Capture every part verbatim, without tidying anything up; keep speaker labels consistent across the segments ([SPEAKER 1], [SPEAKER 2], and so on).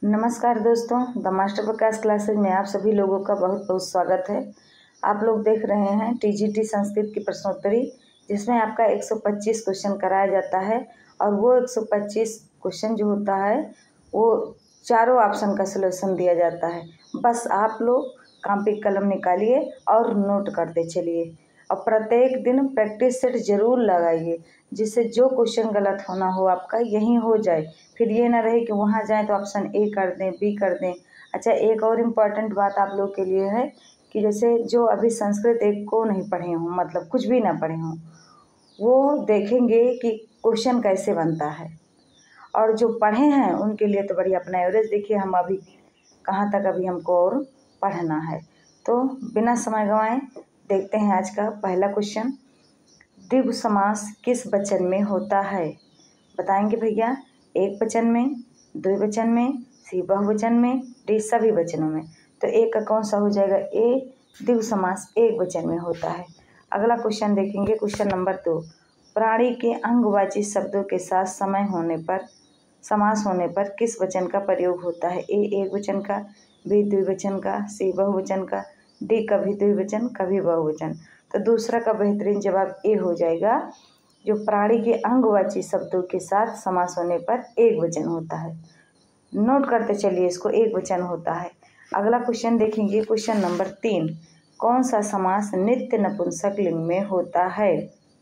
[SPEAKER 1] नमस्कार दोस्तों, the master Prakash classes में आप सभी लोगों का बहुत बहुत स्वागत है। आप लोग देख रहे हैं टीजीटी संस्कृत की प्रश्नोत्तरी, जिसमें आपका एक सौ पच्चीस क्वेश्चन कराया जाता है और वो एक सौ पच्चीस क्वेश्चन जो होता है वो चारों ऑप्शन का सलूशन दिया जाता है। बस आप लोग कॉपी कलम निकालिए और नोट करते चलिए और प्रत्येक दिन प्रैक्टिस सेट जरूर लगाइए, जिससे जो क्वेश्चन गलत होना हो आपका यहीं हो जाए। फिर ये ना रहे कि वहाँ जाएं तो ऑप्शन ए कर दें, बी कर दें। अच्छा, एक और इम्पॉर्टेंट बात आप लोग के लिए है कि जैसे जो अभी संस्कृत एक को नहीं पढ़े हों, मतलब कुछ भी ना पढ़े हों, वो देखेंगे कि क्वेश्चन कैसे बनता है, और जो पढ़े हैं उनके लिए तो बढ़िया अपना एवरेज देखिए हम अभी कहाँ तक अभी हमको और पढ़ना है। तो बिना समय गंवाए देखते हैं आज का पहला क्वेश्चन। द्विगु समास किस वचन में होता है? बताएंगे भैया, एक वचन में, द्विवचन में, सी बहुवचन में, डी सभी वचनों में। तो एक का कौन सा हो जाएगा? ए, द्विगु समास एक वचन में होता है। अगला क्वेश्चन देखेंगे, क्वेश्चन नंबर दो। प्राणी के अंगवाची शब्दों के साथ समय होने पर समास होने पर किस वचन का प्रयोग होता है? ए एक वचन का, बी द्विवचन का, सी बहुवचन का, डी कभी द्विवचन कभी बहुवचन। तो दूसरा का बेहतरीन जवाब ए हो जाएगा, जो प्राणी के अंगवाची शब्दों के साथ समास होने पर एक वचन होता है। नोट करते चलिए इसको, एक वचन होता है। अगला क्वेश्चन देखेंगे, क्वेश्चन नंबर तीन। कौन सा समास नित्य नपुंसक लिंग में होता है?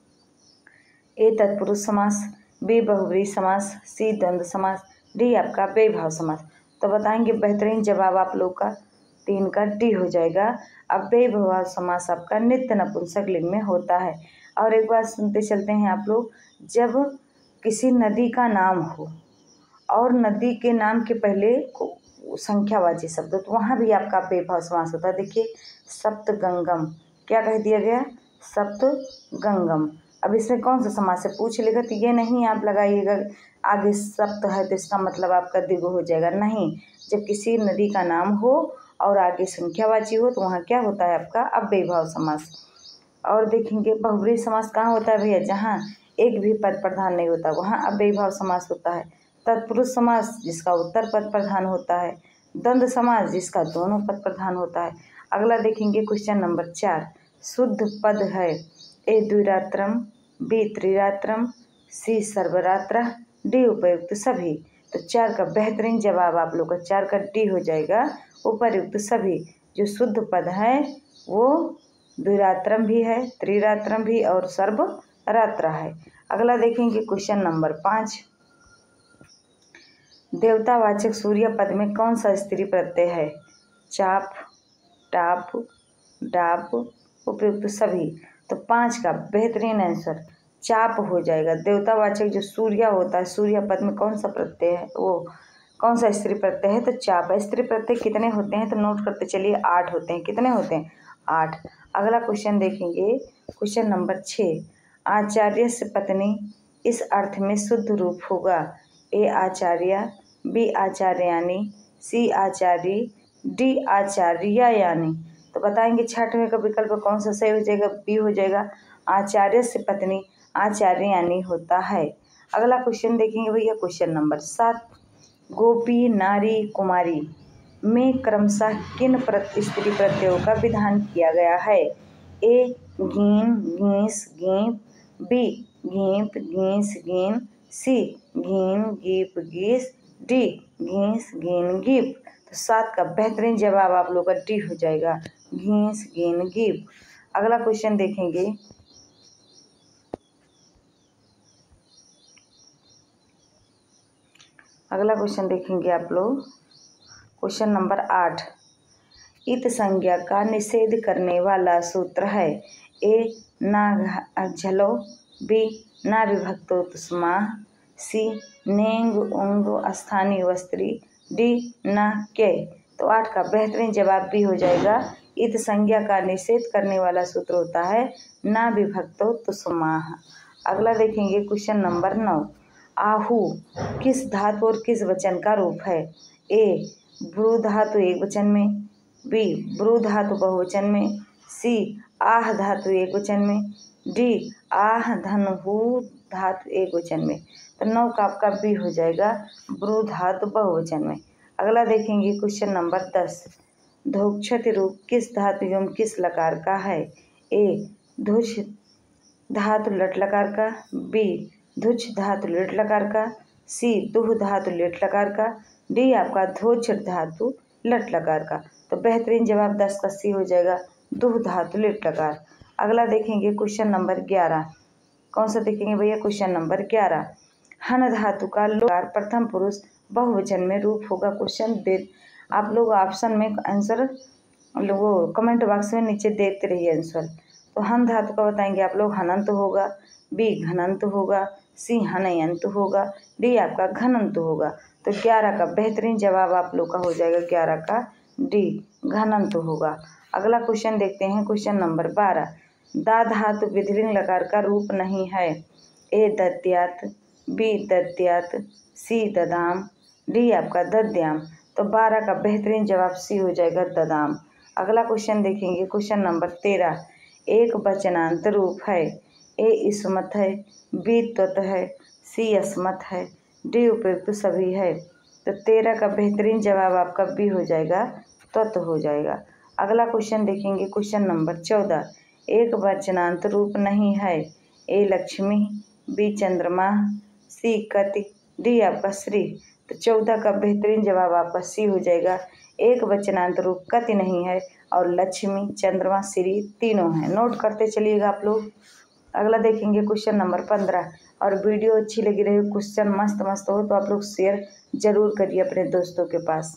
[SPEAKER 1] ए तत्पुरुष समास, बी बहुव्रीहि समास, सी द्वंद्व समास, डी आपका बेभाव समास। तो बताएंगे बेहतरीन जवाब आप लोग का तीन का डी हो जाएगा। अब बेभाव समास आपका नित्य नपुंसक लिंग में होता है। और एक बात सुनते चलते हैं आप लोग, जब किसी नदी का नाम हो और नदी के नाम के पहले संख्यावाची शब्द, तो वहाँ भी आपका बेभाव समास होता है। देखिए, सप्तगंगम, क्या कह दिया गया? सप्तगंगम। अब इसमें कौन सा समास से पूछ लेगा तो ये नहीं आप लगाइएगा आगे सप्त है तो इसका मतलब आपका द्विगु हो जाएगा, नहीं। जब किसी नदी का नाम हो और आगे संख्यावाची हो तो वहाँ क्या होता है आपका? अब बेभाव समास। और देखेंगे बहुव्रीहि समास कहाँ होता है भैया? जहाँ एक भी पद प्रधान नहीं होता वहाँ अब बेभाव समास होता है। तत्पुरुष समास जिसका उत्तर पद प्रधान होता है। द्वंद्व समास जिसका दोनों पद प्रधान होता है। अगला देखेंगे क्वेश्चन नंबर चार। शुद्ध पद है ए द्विरात्रम, बी त्रिरात्रम, सी सर्वरात्र, डी उपयुक्त सभी। तो चार का बेहतरीन जवाब आप लोग का चार का डी हो जाएगा, उपयुक्त सभी। जो शुद्ध पद है वो द्विरात्रम भी है, त्रिरात्रम भी और सर्वरात्र है। अगला देखेंगे क्वेश्चन नंबर पाँच। देवतावाचक सूर्य पद में कौन सा स्त्री प्रत्यय है? चाप, टाप, डाप, उपयुक्त सभी। तो पाँच का बेहतरीन आंसर चाप हो जाएगा। देवतावाचक जो सूर्य होता है, सूर्य पद में कौन सा प्रत्यय है, वो कौन सा स्त्री प्रत्यय है? तो चाप। स्त्री प्रत्यय कितने होते हैं? तो नोट करते चलिए, आठ होते हैं। कितने होते हैं? आठ। अगला क्वेश्चन देखेंगे, क्वेश्चन नंबर छः। आचार्य से पत्नी इस अर्थ में शुद्ध रूप होगा? ए आचार्य, बी आचार्यानी, सी आचार्य, डी आचार्या यानी। तो बताएंगे छठवें का विकल्प कौन सा सही हो जाएगा? बी हो जाएगा, आचार्य से पत्नी आचार्यानी होता है। अगला क्वेश्चन देखेंगे भैया, क्वेश्चन नंबर सात। गोपी, नारी, कुमारी में क्रमशः किन प्रत्यय स्त्री प्रत्ययों का विधान किया गया है? ए गीन, गीस, गीप, बी गीप, गीस, गीन, सी गीन, गीप, गीस, डी घीस, गीन, गीप। तो सात का बेहतरीन जवाब आप लोग का डी हो जाएगा, घीस, गीन, गीप। अगला क्वेश्चन देखेंगे, अगला क्वेश्चन देखेंगे आप लोग, क्वेश्चन नंबर आठ। इत संज्ञा का निषेध करने वाला सूत्र है? ए ना झलो, बी ना विभक्तो तस्माह, सी नेंग उंग स्थानीय वस्त्री, डी ना के। तो आठ का बेहतरीन जवाब भी हो जाएगा, इत संज्ञा का निषेध करने वाला सूत्र होता है ना विभक्तो तस्माह। अगला देखेंगे क्वेश्चन नंबर नौ। आहू किस धातु और किस वचन का रूप है? ए भ्रू धातु एक वचन में, बी भ्रू धातु बहुवचन में, सी आह धातु एक वचन में, डी आह धनहु धातु एक वचन में। तो नौ का आपका बी हो जाएगा, भ्रू धातु बहुवचन में। अगला देखेंगे क्वेश्चन नंबर दस। धोक्षति रूप किस धातु एवं किस लकार का है? ए धुष धातु लट लकार का, बी धुच धातु लेट लकार का, सी दुह धातु लेट लकार का, डी आपका धोछ धातु लट लकार का। तो बेहतरीन जवाब दस का सी हो जाएगा, दुह धातु लेट लकार। अगला देखेंगे क्वेश्चन नंबर ग्यारह। कौन सा देखेंगे भैया? क्वेश्चन नंबर ग्यारह। हन धातु का लोकार प्रथम पुरुष बहुवचन में रूप होगा। क्वेश्चन दे आप लोग ऑप्शन में आंसर वो कमेंट बॉक्स में नीचे देखते रहिए आंसर। तो हन धातु का बताएंगे आप लोग हनंत होगा, बी घनंत होगा, सी हनयंत होगा, डी आपका घनंत होगा। तो ग्यारह का बेहतरीन जवाब आप लोग का हो जाएगा ग्यारह का डी घनंत होगा। अगला क्वेश्चन देखते हैं क्वेश्चन नंबर बारह। दा धातु विधिलिंग लकार का रूप नहीं है। ए दद्यात, बी दद्यात, सी ददाम, डी आपका दद्याम। तो बारह का बेहतरीन जवाब सी हो जाएगा ददाम। अगला क्वेश्चन देखेंगे क्वेश्चन नंबर तेरह। एक वचनांत रूप है। ए इसमत है, बी त्वत है, सी अस्मत है, डी उपयुक्त सभी है। तो तेरह का बेहतरीन जवाब आपका बी हो जाएगा, त्वत हो जाएगा। अगला क्वेश्चन देखेंगे क्वेश्चन नंबर चौदह। एक वचनांत रूप नहीं है। ए लक्ष्मी, बी चंद्रमा, सी कति, डी आपका श्री। तो चौदह का बेहतरीन जवाब आपका सी हो जाएगा। एक वचनांत रूप कति नहीं है और लक्ष्मी, चंद्रमा, श्री तीनों हैं। नोट करते चलिएगा आप लोग। अगला देखेंगे क्वेश्चन नंबर पंद्रह। और वीडियो अच्छी लगी रही, क्वेश्चन मस्त मस्त हो तो आप लोग शेयर जरूर करिए अपने दोस्तों के पास।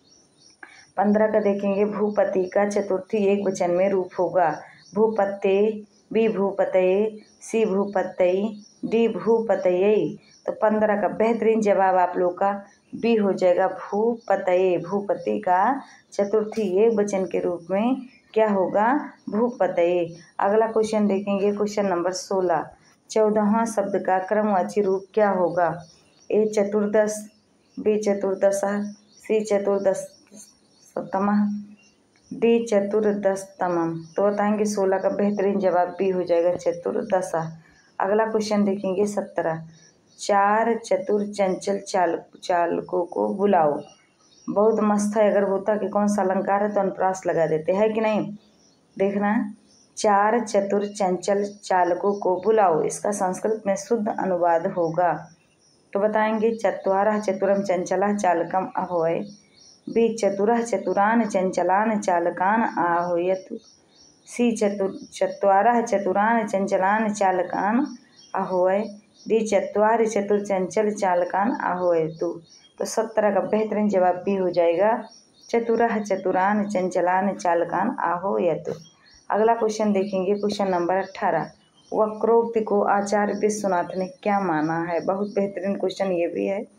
[SPEAKER 1] पंद्रह का देखेंगे भूपति का चतुर्थी एक वचन में रूप होगा। भूपते, बी भूपतये, सी भूपतई, डी भूपतये। तो पंद्रह का बेहतरीन जवाब आप लोग का बी हो जाएगा भूपतये। भूपति का चतुर्थी एक वचन के रूप में क्या होगा? भूपतये। अगला क्वेश्चन देखेंगे क्वेश्चन नंबर सोलह। चौदहवां शब्द का क्रमवाची रूप क्या होगा? ए चतुर्दश, बी चतुर्दशा, सी चतुर्दशतमः, डी चतुर्दशतमम। तो बताएंगे सोलह का बेहतरीन जवाब बी हो जाएगा चतुर्दशा। अगला क्वेश्चन देखेंगे सत्रह। चार चतुर चंचल चाल चालकों को बुलाओ। बहुत मस्त है। अगर होता कि कौन सा अलंकार है तो अनुप्रास लगा देते हैं कि नहीं। देखना, चार चतुर चंचल चालकों को बुलाओ, इसका संस्कृत में शुद्ध अनुवाद होगा। तो बताएंगे चत्वारः चतुरम चंचला चालकम आह्वय, बी चतुरः चतुरान चंचलान चालकान आह्वयतु, सी चतुर चत्वारः चतुरान चंचलान चालकान आह्वय, डी चत्वारि चतुर चंचल चालकान आह्वयतु। तो सत्रह का बेहतरीन जवाब बी हो जाएगा चतुरः चतुरान चंचलान चालकान आह्वयतु। अगला क्वेश्चन देखेंगे क्वेश्चन नंबर अठारह। वक्रोक्ति को आचार्य विश्वनाथ ने क्या माना है? बहुत बेहतरीन क्वेश्चन ये भी है।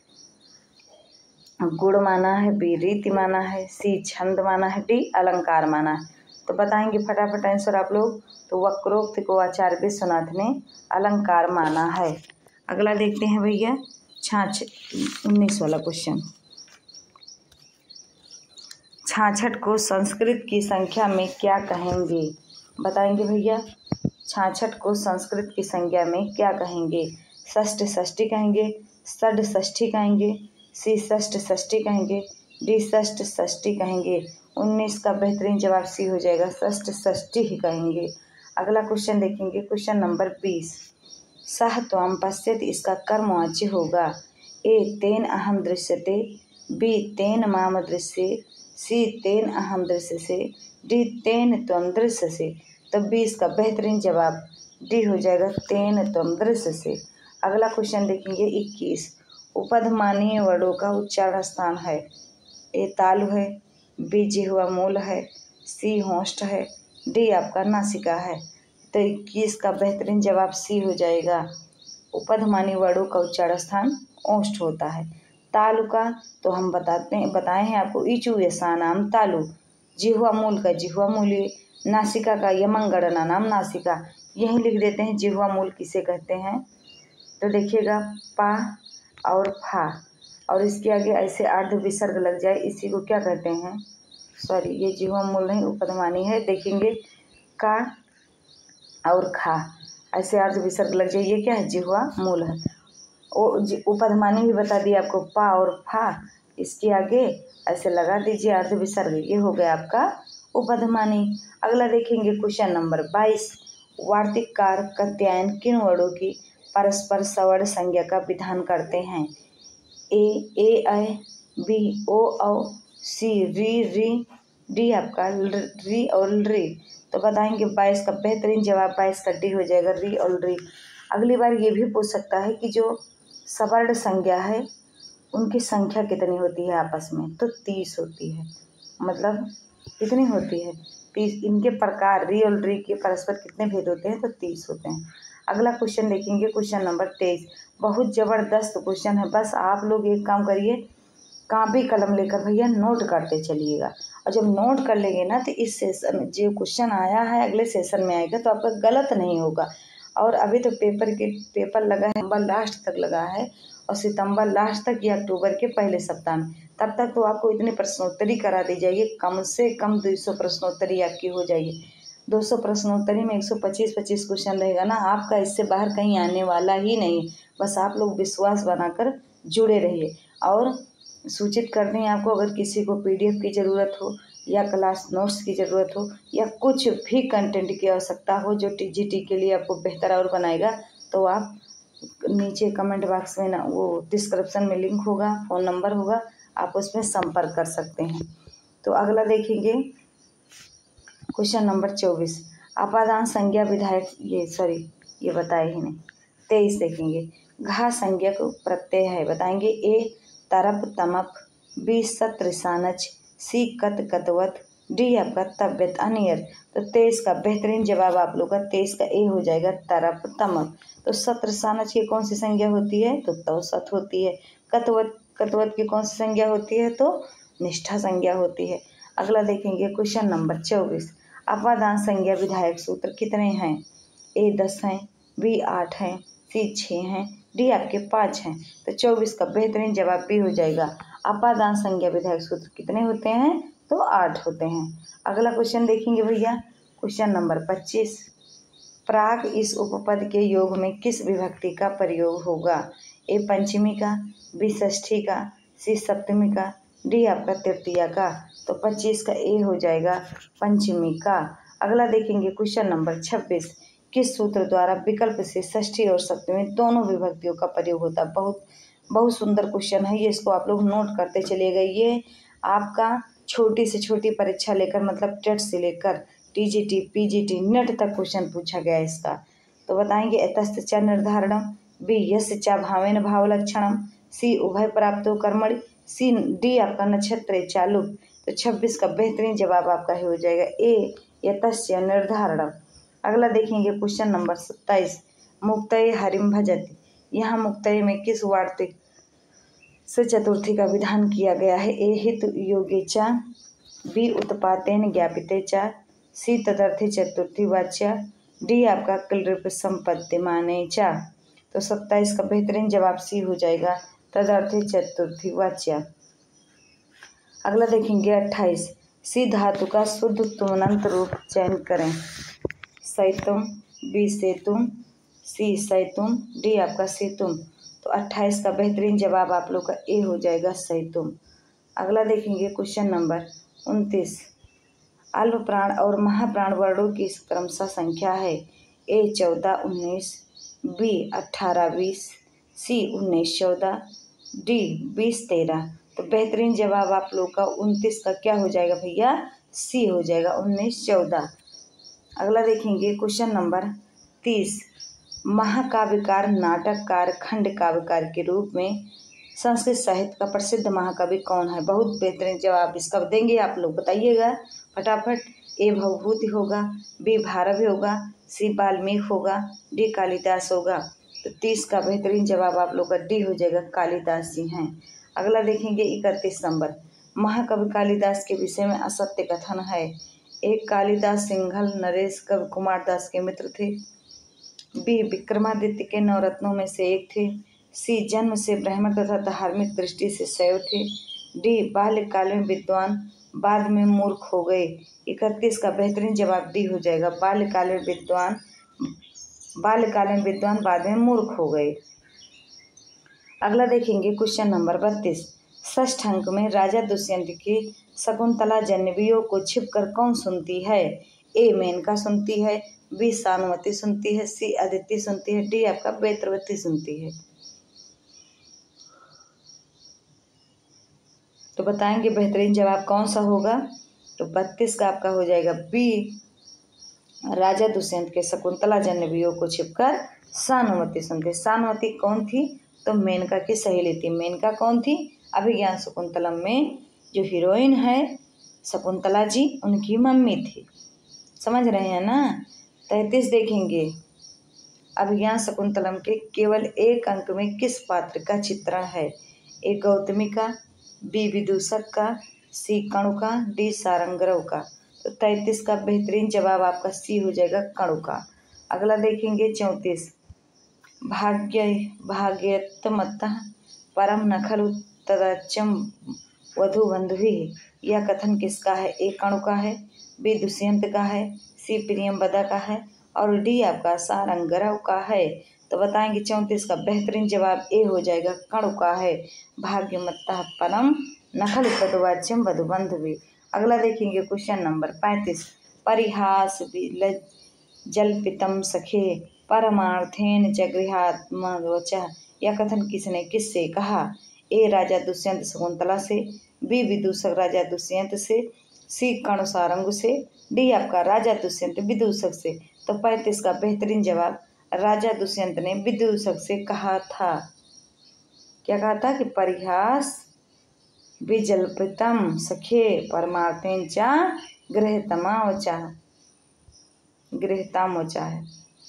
[SPEAKER 1] गुण माना है, बी रीति माना है, सी छंद माना है, डी अलंकार माना है। तो बताएंगे फटाफट आंसर आप लोग। तो वक्रोक्ति को आचार्य विश्वनाथ ने अलंकार माना है। अगला देखते हैं भैया छाछ उन्नीस वाला क्वेश्चन। छाछठ को संस्कृत की संख्या में क्या कहेंगे? बताएंगे भैया छाछठ को संस्कृत की संज्ञा में क्या कहेंगे? षष्ठ षष्ठी कहेंगे, षड षष्ठी कहेंगे, सी षष्ठ षष्ठी कहेंगे, डी षष्ठ षष्ठी कहेंगे। उन्नीस का बेहतरीन जवाब सी हो जाएगा, षष्ठ षष्ठी ही कहेंगे। अगला क्वेश्चन देखेंगे क्वेश्चन नंबर बीस। सह त्वं पश्यति इसका कर्मवाच्य होगा। ए तेन अहम दृश्यते, बी तेन माम दृश्ये, सी तेन अहम दृश्यसे, डी तेन त्वं दृश्यसे। तो बीस का बेहतरीन जवाब डी हो जाएगा तेन त्वं दृश्यसे। अगला क्वेश्चन देखेंगे इक्कीस। उपधमानीय वर्णों का उच्चारण स्थान है। ए तालु है, बी जिह्वा मूल है, सी होंठ है, डी आपका नासिका है। तो इक्कीस का बेहतरीन जवाब सी हो जाएगा। उपधमानी वर्णों का उच्चारण स्थान ओष्ठ होता है। तालु का तो हम बताते हैं बताए हैं आपको ईचु यसा नाम तालु, जिह्वा मूल का जिह्वा मूली, नासिका का यमंगणना नाम नासिका। यही लिख देते हैं जिह्वा मूल किसे कहते हैं। तो देखिएगा पा और फा और इसके आगे ऐसे अर्ध विसर्ग लग जाए इसी को क्या कहते हैं? सॉरी ये जिह्वा मूल नहीं उपधमानी है। देखेंगे का और खा ऐसे अर्ध विसर्ग लग जाए, ये क्या है? जिह्वा मूल है। वो उपधमानी भी बता दिया आपको पा और फा, इसके आगे ऐसे लगा दीजिए अर्ध विसर्ग, ये हो गया आपका उपधमानी। अगला देखेंगे क्वेश्चन नंबर बाईस, वार्तिक कार कात्यायन किन वर्णों की परस्पर सवर्ण संज्ञा का विधान करते हैं? ए ए ऐ, बी ओ औ, सी री री, डी आपका री और री। तो बताएंगे बाईस का बेहतरीन जवाब बाईस का डी हो जाएगा, री और री। अगली बार ये भी पूछ सकता है कि जो सवर्ण संज्ञा है उनकी संख्या कितनी होती है आपस में, तो तीस होती है। मतलब कितनी होती है? तीस। इनके प्रकार री और री के परस्पर कितने भेद होते हैं, तो तीस होते हैं। अगला क्वेश्चन देखेंगे क्वेश्चन नंबर तेईस, बहुत ज़बरदस्त क्वेश्चन है। बस आप लोग एक काम करिए, कॉपी कलम लेकर भैया नोट करते चलिएगा, और जब नोट कर लेंगे ना तो इस सेशन जो क्वेश्चन आया है अगले सेशन में आएगा तो आपका गलत नहीं होगा। और अभी तो पेपर के पेपर लगा है, सितंबर लास्ट तक लगा है, और सितंबर लास्ट तक या अक्टूबर के पहले सप्ताह में, तब तक तो आपको इतनी प्रश्नोत्तरी करा दी जाएगी, कम से कम दो सौ प्रश्नोत्तरी आपकी हो जाएगी। दो सौ प्रश्नोत्तरी में एक सौ पच्चीस पच्चीस क्वेश्चन रहेगा ना, आपका इससे बाहर कहीं आने वाला ही नहीं। बस आप लोग विश्वास बनाकर जुड़े रहिए। और सूचित कर दें आपको, अगर किसी को पीडीएफ की ज़रूरत हो या क्लास नोट्स की ज़रूरत हो या कुछ भी कंटेंट की आवश्यकता हो जो टीजीटी के लिए आपको बेहतर और बनाएगा, तो आप नीचे कमेंट बॉक्स में ना वो डिस्क्रिप्शन में लिंक होगा, फ़ोन नंबर होगा, आप उसमें संपर्क कर सकते हैं। तो अगला देखेंगे क्वेश्चन नंबर चौबीस, अपादान संज्ञा विधायक, ये सॉरी ये बताए ही नहीं। तेईस देखेंगे, घा संज्ञा को प्रत्यय है, बताएंगे ए तरप तमप, बी सत्र सानच, सी कत कतवत, डी आपका तब्यत अनियर। तो तेईस का बेहतरीन जवाब आप लोग का तेईस का ए हो जाएगा, तरप तमप। तो सत्र सानच की कौन सी संज्ञा होती है, तो तौसत होती है। कतवत कतवत की कौन सी संज्ञा होती है, तो निष्ठा संज्ञा होती है। अगला देखेंगे क्वेश्चन नंबर चौबीस, अपादान संज्ञा विधायक सूत्र कितने हैं? ए दस हैं, बी आठ हैं, सी छः हैं, डी आपके पाँच हैं। तो चौबीस का बेहतरीन जवाब भी हो जाएगा, अपादान संज्ञा विधायक सूत्र कितने होते हैं, तो आठ होते हैं। अगला क्वेश्चन देखेंगे भैया क्वेश्चन नंबर पच्चीस, प्राग इस उपपद के योग में किस विभक्ति का प्रयोग होगा? ए पंचमी का, बी षष्ठी का, सी सप्तमी का, डी आपका तृतीया का। तो पच्चीस का ए हो जाएगा, पंचमी का। अगला देखेंगे क्वेश्चन नंबर छब्बीस, किस सूत्र द्वारा विकल्प से षष्ठी और सप्तमी दोनों विभक्तियों का प्रयोग होता है? बहुत बहुत सुंदर क्वेश्चन है ये, इसको आप लोग नोट करते चलिएगा। ये आपका छोटी से छोटी परीक्षा लेकर मतलब टेट से लेकर टीजीटी पीजीटी नेट तक क्वेश्चन पूछा गया है इसका। तो बताएंगे एतस्त च निर्धारणम, बी यस्य च भावेन भावलक्षणम, सी उभय प्राप्तो कर्मणि, सी डी आपका नक्षत्र चालू। तो छब्बीस का बेहतरीन जवाब आपका ही हो जाएगा ए यतस्य निर्धारणम। अगला देखेंगे क्वेश्चन नंबर सत्ताईस, मुक्तये हरिम भजति, यहाँ मुक्तये में किस वार्तिक से चतुर्थी का विधान किया गया है? ए हित योगे च, बी उत्पातेन ज्ञापिते च, सी तदर्थे चतुर्थी वाच्य, डी आपका क्लृप संपत्ति माने च। तो सत्ताईस का बेहतरीन जवाब सी हो जाएगा, तदर्थे चतुर्थी वाच्य। अगला देखेंगे अट्ठाईस, सी धातु का शुद्ध तुमनंत रूप चयन करें। सैतुम, बी सेतुम, सी सैतुम, डी आपका सेतुम। तो अट्ठाईस का बेहतरीन जवाब आप लोग का ए हो जाएगा, सैतुम। अगला देखेंगे क्वेश्चन नंबर उनतीस, अल्प प्राण और महाप्राण वर्णों की क्रमशः संख्या है? ए चौदह उन्नीस, बी अट्ठारह बीस, सी उन्नीस चौदह, डी बीस तेरह। तो बेहतरीन जवाब आप लोग का उनतीस का क्या हो जाएगा भैया, सी हो जाएगा, उन्नीस चौदह। अगला देखेंगे क्वेश्चन नंबर तीस, महाकाव्यकार नाटककार खंड काव्यकार के रूप में संस्कृत साहित्य का प्रसिद्ध महाकवि कौन है? बहुत बेहतरीन जवाब इसका देंगे आप लोग, बताइएगा फटाफट। ए भवभूति होगा, बी भारवी होगा, सी वाल्मीकि होगा, डी कालिदास होगा। तो तीस का बेहतरीन जवाब आप लोग का डी हो जाएगा, कालिदास जी हैं। अगला देखेंगे इकतीस नंबर, महाकवि कालिदास के विषय में असत्य कथन है। एक कालिदास सिंघल नरेश कवि कुमार दास के मित्र थे, बी विक्रमादित्य के नवरत्नों में से एक थे, सी जन्म से ब्राह्मण तथा धार्मिक दृष्टि से शैव थे, डी बाल्यकाल में विद्वान बाद में मूर्ख हो गए। इकतीस का बेहतरीन जवाब डी हो जाएगा, बाल्यकाल में विद्वान बाल्यकाल में विद्वान बाद में मूर्ख हो गए। अगला देखेंगे क्वेश्चन नंबर बत्तीस, षष्ठ अंक में राजा दुष्यंत की शकुंतला जन्नवियों को छिपकर कौन सुनती है? ए मेनका सुनती है, बी सानुमति सुनती है, सी अदिति सुनती है, डी आपका बेत्रवती सुनती है। तो बताएंगे बेहतरीन जवाब कौन सा होगा? तो बत्तीस का आपका हो जाएगा बी, राजा दुष्यंत के शकुंतला जन्नवियों को छिपकर सानुमति सुनते। सानुमति कौन थी? तो मेनका की सहेली थी। मेनका कौन थी? अभिज्ञान शकुंतलम में जो हीरोइन है शकुंतला जी, उनकी मम्मी थी। समझ रहे हैं ना? तैंतीस देखेंगे, अभिज्ञान शकुंतलम के केवल एक अंक में किस पात्र का चित्रण है? ए गौतमी का, बी विदूषक का, सी कणु का, डी सारंगरव का। तो तैंतीस का बेहतरीन जवाब आपका सी हो जाएगा, कणु का। अगला देखेंगे चौंतीस, भाग्य भाग्यतमतः परम न खलु तदच्चम वधु बंधुभिः, यह कथन किसका है? ए कणु का है, बी दुष्यंत का है, सी प्रियंवदा का है और डी आपका सारंगरव का है। तो बताएंगे चौंतीस का बेहतरीन जवाब ए हो जाएगा, कणु का है, भाग्यमतः परम न खलु तदच्चम वधु बंधुभिः। अगला देखेंगे क्वेश्चन नंबर पैंतीस, परिहास जल्पितम सखे परमार्थेन च गृहात्मवचः, यह कथन किसने किससे कहा? ए राजा दुष्यंत शकुंतला से, बी विदूषक राजा दुष्यंत से, सी कणु सारंग से, डी आपका राजा दुष्यंत विदूषक से। तो पैंतीस का बेहतरीन जवाब राजा दुष्यंत ने विदूषक से कहा था। क्या कहा था? कि परिहास विजल्पितम सखे परमार्थेन च गृहतमावचः गृहतामोचा है।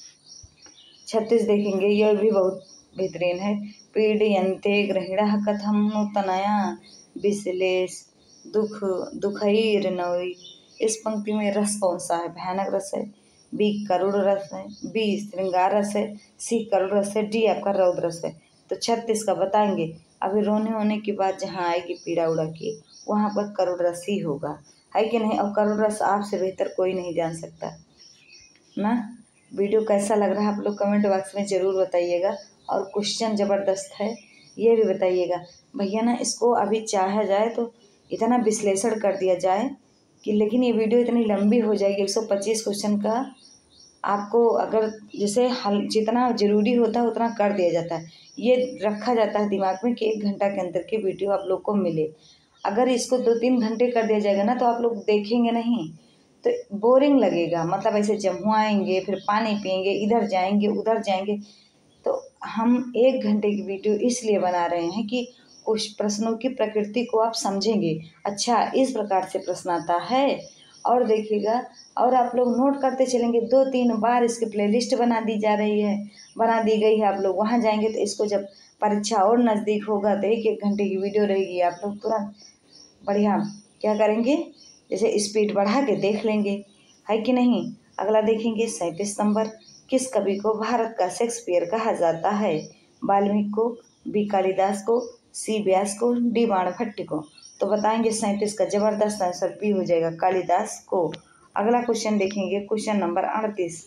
[SPEAKER 1] छत्तीस देखेंगे, यह भी बहुत बेहतरीन है। पीड़यन्ते गृहिणः कथम नूतनया विश्लेष दुख दुखैर्नवि, इस पंक्ति में रस कौन सा है? भयानक रस है, बी करुण रस है, बी श्रृंगार रस है, सी करुण रस है, डी आपका रौद्र रस है। तो छत्तीस का बताएंगे, अभी रोने होने की बात जहाँ आएगी पीड़ा उड़ा की, वहाँ पर करुण रस ही होगा, है कि नहीं? और करुण रस आपसे बेहतर कोई नहीं जान सकता ना। वीडियो कैसा लग रहा है आप लोग कमेंट बॉक्स में ज़रूर बताइएगा, और क्वेश्चन ज़बरदस्त है ये भी बताइएगा भैया ना। इसको अभी चाहा जाए तो इतना विश्लेषण कर दिया जाए कि, लेकिन ये वीडियो इतनी लंबी हो जाएगी, एक सौ पच्चीस क्वेश्चन का आपको अगर जैसे हल जितना ज़रूरी होता है उतना कर दिया जाता है, ये रखा जाता है दिमाग में कि एक घंटा के अंदर की वीडियो आप लोग को मिले। अगर इसको दो तीन घंटे कर दिया जाएगा ना तो आप लोग देखेंगे नहीं, तो बोरिंग लगेगा, मतलब ऐसे जमुआएंगे, फिर पानी पिएंगे, इधर जाएंगे उधर जाएंगे। तो हम एक घंटे की वीडियो इसलिए बना रहे हैं कि कुछ प्रश्नों की प्रकृति को आप समझेंगे, अच्छा इस प्रकार से प्रश्न आता है, और देखिएगा, और आप लोग नोट करते चलेंगे। दो तीन बार इसकी प्लेलिस्ट बना दी जा रही है, बना दी गई है। आप लोग वहाँ जाएंगे तो इसको जब परीक्षा और नज़दीक होगा तो एक एक घंटे की वीडियो रहेगी, आप लोग तुरंत बढ़िया क्या करेंगे, जैसे स्पीड बढ़ा के देख लेंगे, है कि नहीं। अगला देखेंगे सैंतीस नंबर, किस कवि को भारत का शेक्सपियर कहा जाता है? वाल्मीकि को, बी कालिदास को, सी व्यास को, डी बाणभट्ट को। तो बताएंगे सैंतीस का जबरदस्त आंसर बी हो जाएगा, कालिदास को। अगला क्वेश्चन देखेंगे क्वेश्चन नंबर अड़तीस,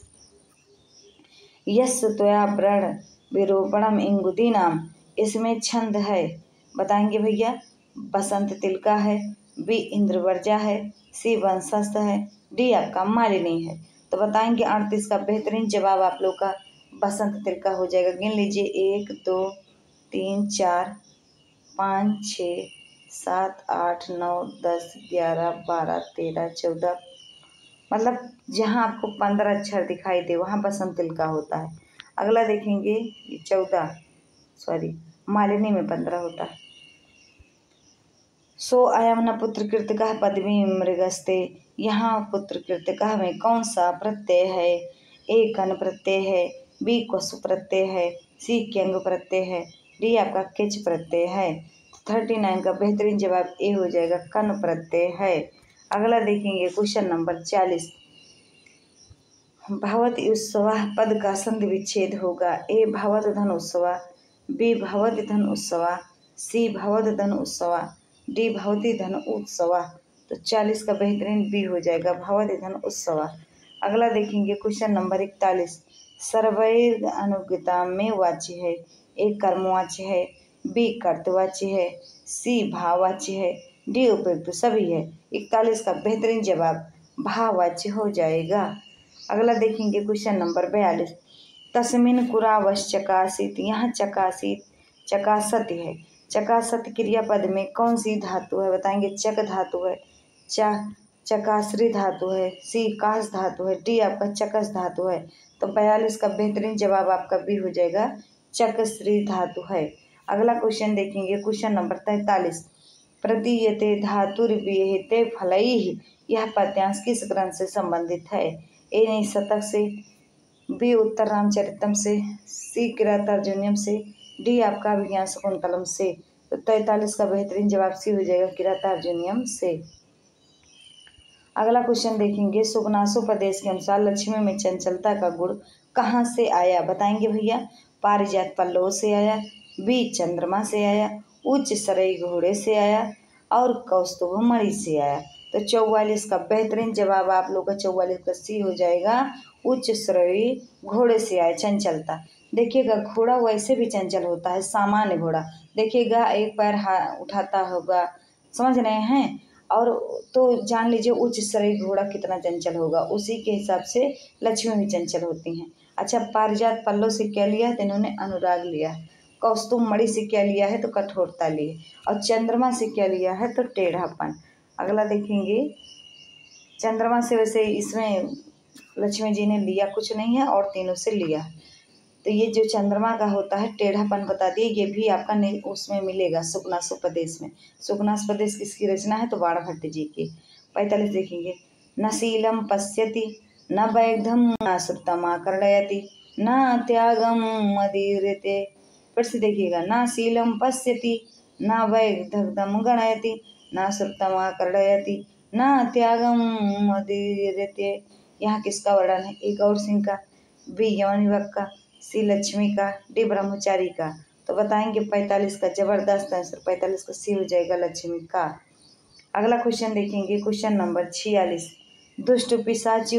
[SPEAKER 1] यस् त्वया व्रण विरूपणम इंगुदीनाम, इसमें छंद है, बताएंगे भैया। बसंत तिलका है, बी इंद्रवर्जा है, सी वंशस्थ है, डी आपका मालिनी है। तो बताएंगे अड़तीस का बेहतरीन जवाब आप लोग का बसंत तिलका हो जाएगा। गिन लीजिए, एक दो तीन चार पाँच छः सात आठ नौ दस ग्यारह बारह तेरह चौदह, मतलब जहाँ आपको पंद्रह अक्षर दिखाई दे वहाँ बसंत तिलका होता है। अगला देखेंगे ये चौदह, सॉरी मालिनी में पंद्रह होता है। सो अयम न पुत्र कृतकः पदवी मृगस्ते, यहाँ पुत्र कृतकः में कौन सा प्रत्यय है? ए कन प्रत्यय है, बी क्वसु प्रत्यय है, सी क्यंग प्रत्यय है, डी आपका किच प्रत्यय है। थर्टी नाइन का बेहतरीन जवाब ए हो जाएगा, कन प्रत्यय है। अगला देखेंगे क्वेश्चन नंबर चालीस, भवति उत्सव पद का संधि विच्छेद होगा। ए भवत धन उत्सव, बी भवति धन उत्सव, सी भवत धन उत्सव, डी भवती धन उत्सव। तो चालीस का बेहतरीन बी हो जाएगा, भवति धन उत्सव। अगला देखेंगे क्वेश्चन नंबर इकतालीस, सर्वैर अनुगता में वाच्य है। ए कर्मवाच्य है, बी कर्तवाच्य है, सी भाववाच्य है, डी उपयुक्त सभी है। इकतालीस का बेहतरीन जवाब भाववाच्य हो जाएगा। अगला देखेंगे क्वेश्चन नंबर बयालीस। तस्मिन कुरावश चकासित, यहाँ चकासित चकासत है। चकासत क्रियापद में कौन सी धातु है बताएंगे? चक धातु है, चा चकाश्री धातु है, सी काश धातु है, डी आपका चकस धातु है। तो बयालीस का बेहतरीन जवाब आपका बी हो जाएगा, चकश्री धातु है। अगला क्वेश्चन देखेंगे क्वेश्चन नंबर तैंतालीस। प्रतीयते धातुर्विहिते फलैः, यह पद्यांश किस ग्रंथ से संबंधित है? ए नहीं शतक से, बी उत्तर रामचरितम से, सी किरातार्जुनीयम से, डी आपका अभिज्ञान शकुंतलम से। तो तैंतालीस का बेहतरीन जवाब सी हो जाएगा, किरातार्जुनीयम से। अगला क्वेश्चन देखेंगे। सुगनासोपदेश के अनुसार लक्ष्मी में चंचलता का गुण कहाँ से आया बताएंगे भैया? पारिजात पल्लव से आया, बी चंद्रमा से आया, उच्च सरई घोड़े से आया और कौस्तुभ मणि से आया। तो चौवालीस का बेहतरीन जवाब आप लोग का चौवालीस का सी हो जाएगा, उच्च सरई घोड़े से आया चंचलता। देखिएगा घोड़ा वैसे भी चंचल होता है, सामान्य घोड़ा देखिएगा एक पैर उठाता होगा, समझ रहे हैं? और तो जान लीजिए उच्च सरई घोड़ा कितना चंचल होगा, उसी के हिसाब से लक्ष्मी भी चंचल होती हैं। अच्छा, पारिजात पल्लव से क्या लिया है तो इन्होंने अनुराग लिया, कौस्तुभ मणि से क्या लिया है तो कठोरता ली, और चंद्रमा से क्या लिया है तो टेढ़ापन। अगला देखेंगे, चंद्रमा से वैसे इसमें लक्ष्मी जी ने लिया कुछ नहीं है और तीनों से लिया। तो ये जो चंद्रमा का होता है टेढ़ापन बता दिए, ये भी आपका नहीं उसमें मिलेगा सुगनासोपदेश में। सुगनासोपदेश किसकी रचना है तो बाणभट्ट जी की। पैंतालीस देखेंगे। न शीलम पश्यति न वैग्धम न श्रुतमा कर्णयति न त्यागम मदीरते। फिर से देखिएगा, न शीलम पश्यति न वैग्धम गणयति न श्रुतमा कर्णयति न त्यागम मदीरते। यहाँ किसका वर्णन है? ए गौर सिंह का, बी यवन युवक का, सी लक्ष्मी का, डी ब्रह्मचारी का। तो बताएंगे पैंतालीस का जबरदस्त आंसर, पैंतालीस का सी हो जाएगा लक्ष्मी का। अगला क्वेश्चन देखेंगे क्वेश्चन नंबर छियालीस। दुष्ट पिशाची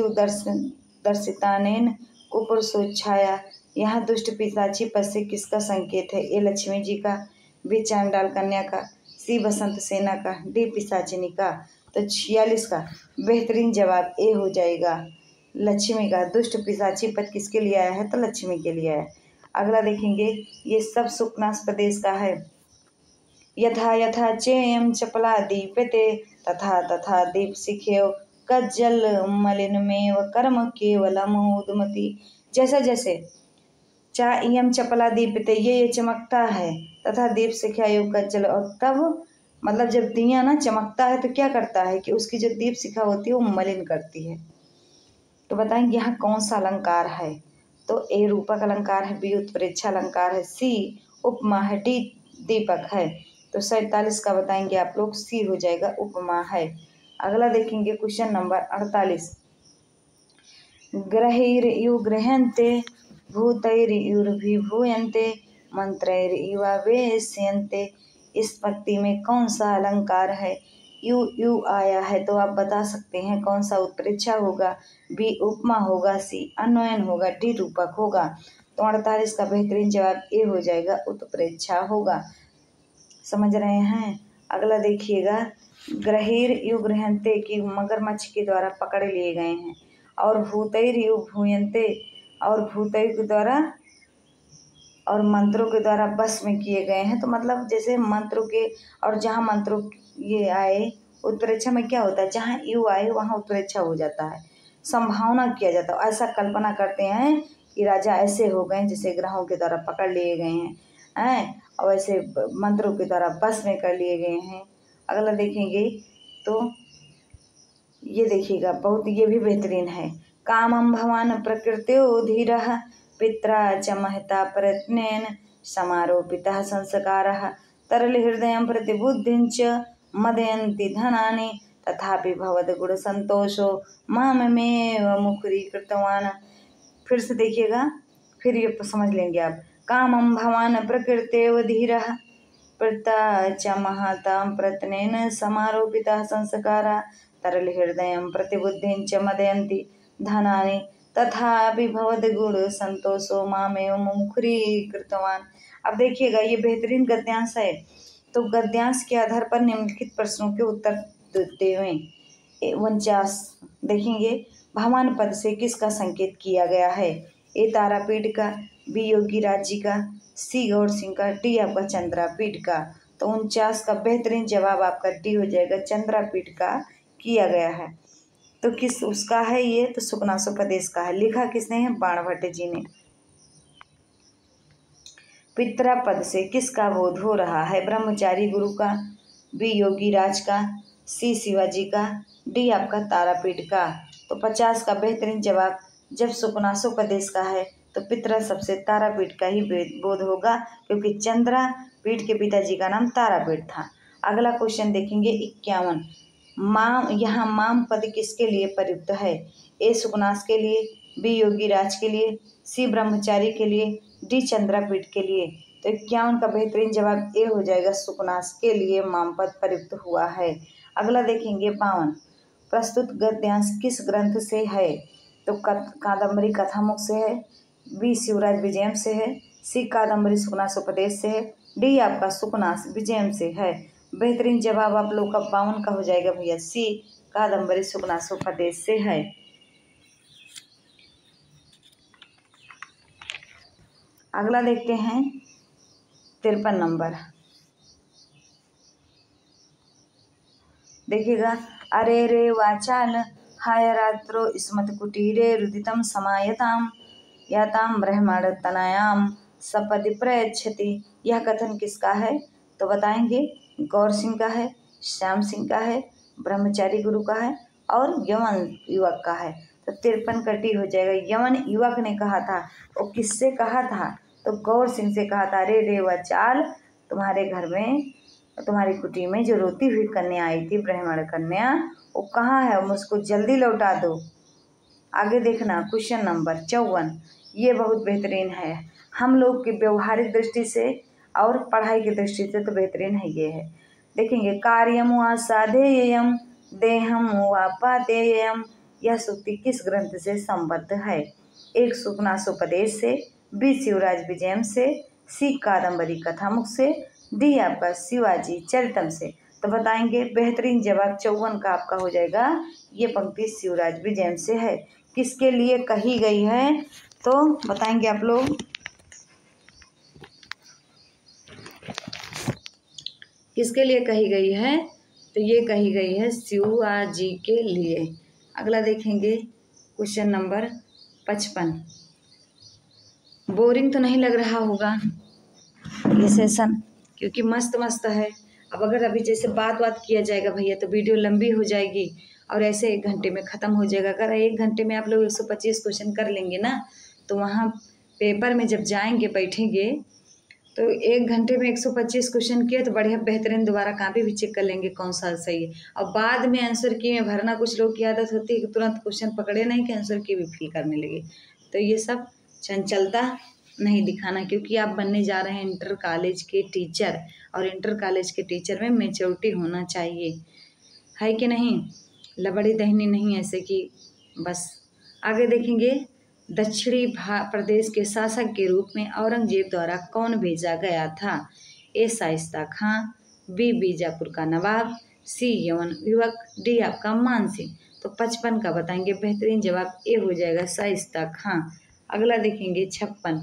[SPEAKER 1] दर्शितानेन कुपुरुषोच्छाया, यहाँ दुष्ट पिशाची पद से किसका संकेत है? ए लक्ष्मी जी का, बी चांडाल कन्या का, सी बसंत सेना का, डी पिशाचिनी का। तो छियालीस का बेहतरीन जवाब ए हो जाएगा, लक्ष्मी का। दुष्ट पिशाची पद किसके लिए आया है तो लक्ष्मी के लिए आया। अगला देखेंगे, ये सब सुकनास प्रदेश का है। यथा यथा चेयम चपला दीप्यते तथा तथा दीप शिखेव कज्जल मलिनमेव कर्म केवलम उद्मति। जैसा जैसे चा इयम चपला दीप्यते, ये ये चमकता है, तथा दीप शिखाएव कज्जल, और तब मतलब जब दिया ना चमकता है तो क्या करता है कि उसकी जो दीप शिखा होती है वो मलिन करती है। तो बताएंगे यहाँ कौन सा अलंकार है? तो ए रूपक अलंकार है, बी उत्प्रेक्षा अलंकार है, सी उपमा है, डी दीपक है। तो सैंतालीस का बताएंगे आप लोग सी हो जाएगा, उपमा है। अगला देखेंगे क्वेश्चन नंबर अड़तालीस। ग्रहैर्यु गृह्यन्ते भूतैर्युर्विभूयन्ते मंत्रैर्युवावेश्यन्ते। इस पंक्ति में कौन सा अलंकार है? यू यू आया है तो आप बता सकते हैं कौन सा उत्प्रेक्षा होगा, बी उपमा होगा, सी अन्वयन होगा, डी रूपक होगा। तो अड़तालीस का बेहतरीन जवाब ए हो जाएगा, उत्प्रेक्षा होगा। समझ रहे हैं? अगला देखिएगा, ग्रहीर यु गृह्यन्ते की मगरमच्छ के द्वारा पकड़ लिए गए हैं, और भूतैर यु भूयन्ते और भूतैर के द्वारा और मंत्रों के द्वारा बस में किए गए हैं। तो मतलब जैसे मंत्रों के, और जहाँ मंत्रों ये आए उत्प्रेक्षा में क्या होता है, जहाँ यू आए वहाँ उत्प्रेक्षा हो जाता है, संभावना किया जाता है। ऐसा कल्पना करते हैं कि राजा ऐसे हो गए जैसे ग्रहों के द्वारा पकड़ लिए गए हैं हैं और ऐसे मंत्रों के द्वारा बस में कर लिए गए हैं। अगला देखेंगे तो ये देखिएगा, बहुत ये भी बेहतरीन है। कामं भवान प्रकृत्यो धीरः पित्रा च महता प्रयत्नेन समारोपितः संस्कारः तरलहृदयं प्रतिबुद्धिं च मदयन्ति धनानि तथापि भवद्गुणसन्तोषो मामेव मुखरीकृतवान्। फिर से देखिएगा, फिर ये समझ लेंगे आप। कामं भवान प्रकृतेव धीरः पिता च महता प्रयत्नेन समारोपितः संस्कारः तरलहृदयं प्रतिबुद्धिं च मदयन्ति धनानि तथापि भवद्गुण संतोषो मामेव मुखरीकृतवान। अब देखिएगा ये बेहतरीन गद्यांश है, तो गद्यांश के आधार पर निम्नलिखित प्रश्नों के उत्तर देवें। उनचास देखेंगे, भगवान पद से किसका संकेत किया गया है? ए तारापीठ का, बी योगी राज जी का, सी गौर सिंह का, डी आपका चंद्रापीठ का। तो उनचास का बेहतरीन जवाब आपका डी हो जाएगा, चंद्रापीठ का किया गया है। तो किस उसका है ये? तो सुकनासोपदेश का है। लिखा किसने है? बाणभट्ट जी ने। पितरा पद से किसका बोध हो रहा है? ब्रह्मचारी गुरु का, बी योगी राज का, सी शिवाजी का, डी आपका तारापीठ का। तो पचास का बेहतरीन जवाब, जब सुकनासोपदेश का है तो पितरा सबसे तारापीठ का ही बोध होगा, क्योंकि चंद्रापीठ के पिताजी का नाम तारापीठ था। अगला क्वेश्चन देखेंगे इक्यावन। माम, यहाँ माम पद किसके लिए प्रयुक्त है? ए सुकनास के लिए, बी योगी राज के लिए, सी ब्रह्मचारी के लिए, डी चंद्रापीठ के लिए। तो इक्यावन का बेहतरीन जवाब ए हो जाएगा, सुकनास के लिए माम पद प्रयुक्त हुआ है। अगला देखेंगे बावन। प्रस्तुत गद्यांश किस ग्रंथ से है? तो कादम्बरी कथामुख से है, बी शिवराज विजयम से है, सी कादम्बरी सुकनासोपदेश से है, डी आपका सुकनास विजयम से है। बेहतरीन जवाब आप लोग का बावन का हो जाएगा भैया, सी कादम्बरी सुकनासोपदेश से है। अगला देखते हैं तिरपन नंबर। देखिएगा, अरे रे वाचाल हाय रात्रो स्मत कुटीरे रुदितम समायताम याताम ब्रह्मांड तनायाम सपदि प्रयच्छति। यह कथन किसका है? तो बताएंगे, गौर सिंह का है, श्याम सिंह का है, ब्रह्मचारी गुरु का है और यवन युवक का है। तो तिरपन कटी हो जाएगा। यवन युवक ने कहा था, वो किससे कहा था? तो गौर सिंह से कहा था, अरे रे वाचाल, तुम्हारे घर में, तुम्हारी कुटी में जो रोती हुई कन्या आई थी, ब्राह्मण कन्या, वो कहाँ है? मुझको जल्दी लौटा दो। आगे देखना क्वेश्चन नंबर चौवन। ये बहुत बेहतरीन है, हम लोग की व्यवहारिक दृष्टि से और पढ़ाई की दृष्टि से तो बेहतरीन है। ये है, देखेंगे, कार्यम वा साधेयम देहम वा पातेयम। यह सूक्ति किस ग्रंथ से संबद्ध है? एक सुकनासोपदेश से, बी शिवराज विजयम से, सी कादम्बरी कथामुख से, डी आपका शिवाजी चरितम से। तो बताएंगे, बेहतरीन जवाब चौवन का आपका हो जाएगा, ये पंक्ति शिवराज विजयम से है। किसके लिए कही गई है? तो बताएंगे आप लोग, किसके लिए कही गई है? तो ये कही गई है शिवाजी के लिए। अगला देखेंगे क्वेश्चन नंबर पचपन। बोरिंग तो नहीं लग रहा होगा ये सेशन, क्योंकि मस्त मस्त है। अब अगर अभी जैसे बात बात किया जाएगा भैया तो वीडियो लंबी हो जाएगी और ऐसे एक घंटे में ख़त्म हो जाएगा। अगर एक घंटे में आप लोग एक सौ पच्चीस क्वेश्चन कर लेंगे ना, तो वहाँ पेपर में जब जाएंगे बैठेंगे तो एक घंटे में एक सौ पच्चीस क्वेश्चन किए तो बढ़िया बेहतरीन दोबारा कॉपी भी चेक कर लेंगे कौन सा सही है। और बाद में आंसर की में भरना, कुछ लोग की आदत होती है कि तुरंत क्वेश्चन पकड़े नहीं कि आंसर की भी फिल करने लगे। तो ये सब चंचलता नहीं दिखाना, क्योंकि आप बनने जा रहे हैं इंटर कॉलेज के टीचर, और इंटर कॉलेज के टीचर में मैच्योरिटी होना चाहिए, है कि नहीं? लबड़ी दहनी नहीं ऐसे कि बस। आगे देखेंगे, दक्षिणी प्रदेश के शासक के रूप में औरंगजेब द्वारा कौन भेजा गया था? ए शाइस्ता खां, बी बीजापुर का नवाब, सी यवन युवक, डी आपका मान सिंह। तो पचपन का बताएंगे, बेहतरीन जवाब ए हो जाएगा, शाइस्ता खां। अगला देखेंगे छप्पन।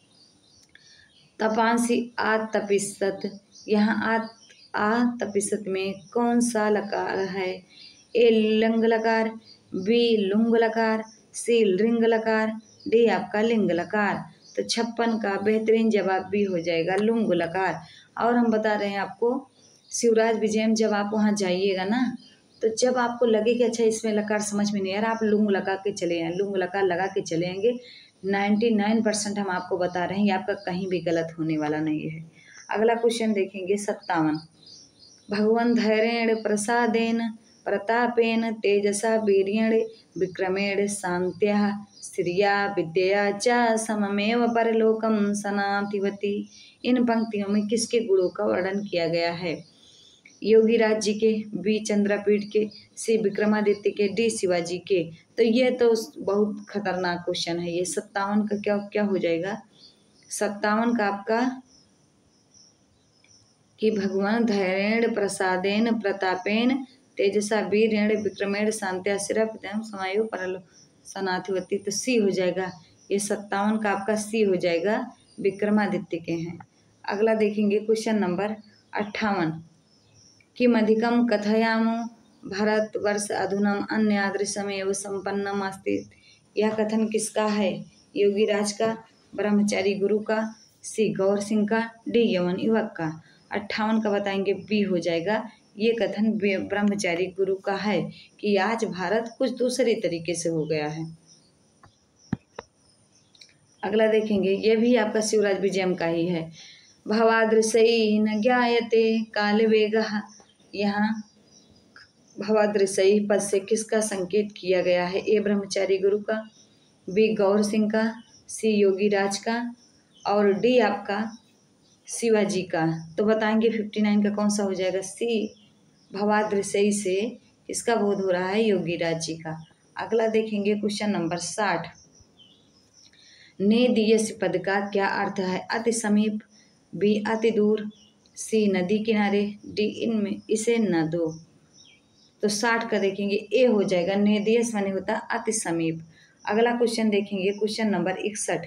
[SPEAKER 1] तपांसी आ तपिसत, यहाँ आ आ तपिसत में कौन सा लकार है? ए लिंग लकार, बी लुंग लकार, सी लिंग लकार, डी आपका लिंग लकार। तो छप्पन का बेहतरीन जवाब भी हो जाएगा लुंग लकार। और हम बता रहे हैं आपको, शिवराज विजयम जब आप वहाँ जाइएगा ना, तो जब आपको लगे कि अच्छा इसमें लकार समझ में नहीं आ रहा, आप लुंग लगा के चले आए, लुंग लकार लगा के चले आएंगे। निन्यानवे परसेंट हम आपको बता रहे हैं, ये आपका कहीं भी गलत होने वाला नहीं है। अगला क्वेश्चन देखेंगे सत्तावन। भगवान धैर्येण प्रसादेन प्रतापेन तेजसा वीर्येण विक्रमेण शांत्या श्रिया विद्या च सममेव परलोकम सनातिवती। इन पंक्तियों में किसके गुणों का वर्णन किया गया है? योगी राज जी के, बी चंद्रपीठ के, सी विक्रमादित्य के, डी शिवाजी के। तो ये तो बहुत खतरनाक क्वेश्चन है। ये सत्तावन का क्या क्या हो जाएगा? सत्तावन का आपका कि भगवान धैर्येण प्रसादेन प्रतापेन तेजसा वीरेण विक्रमेण शांत्या शिरा पितामह समायु परलो सनाथिवती। तो सी हो जाएगा। ये सत्तावन का आपका सी हो जाएगा, विक्रमादित्य के हैं। अगला देखेंगे क्वेश्चन नंबर अट्ठावन किम अधिकम कथयामो भारतवर्ष अधुनम अन्य आदृशमेव संपन्नम अस्ति। यह कथन किसका है? योगी राज का, ब्रह्मचारी गुरु का, सी गौर सिंह का, डी यवन युवक का। अट्ठावन का बताएंगे बी हो जाएगा। ये कथन ब्रह्मचारी गुरु का है कि आज भारत कुछ दूसरे तरीके से हो गया है। अगला देखेंगे, ये भी आपका शिवराज विजयम का ही है। भवादृशई न ज्ञायते काल वेगः। यहाँ भवादृशई पद से किसका संकेत किया गया है? ए ब्रह्मचारी गुरु का, बी गौर सिंह का, सी योगी राज का और डी आपका शिवाजी का। तो बताएंगे फिफ्टी नाइन का कौन सा हो जाएगा? सी भवादृशई से किसका बोध हो रहा है? योगी राज जी का। अगला देखेंगे क्वेश्चन नंबर साठ ने दियस पद का क्या अर्थ है? अति समीप, बी अति दूर, सी नदी किनारे, डी इनमें इसे न दो। तो साठ का देखेंगे ए हो जाएगा। ने दियस माने होता अति समीप। अगला क्वेश्चन देखेंगे क्वेश्चन नंबर इकसठ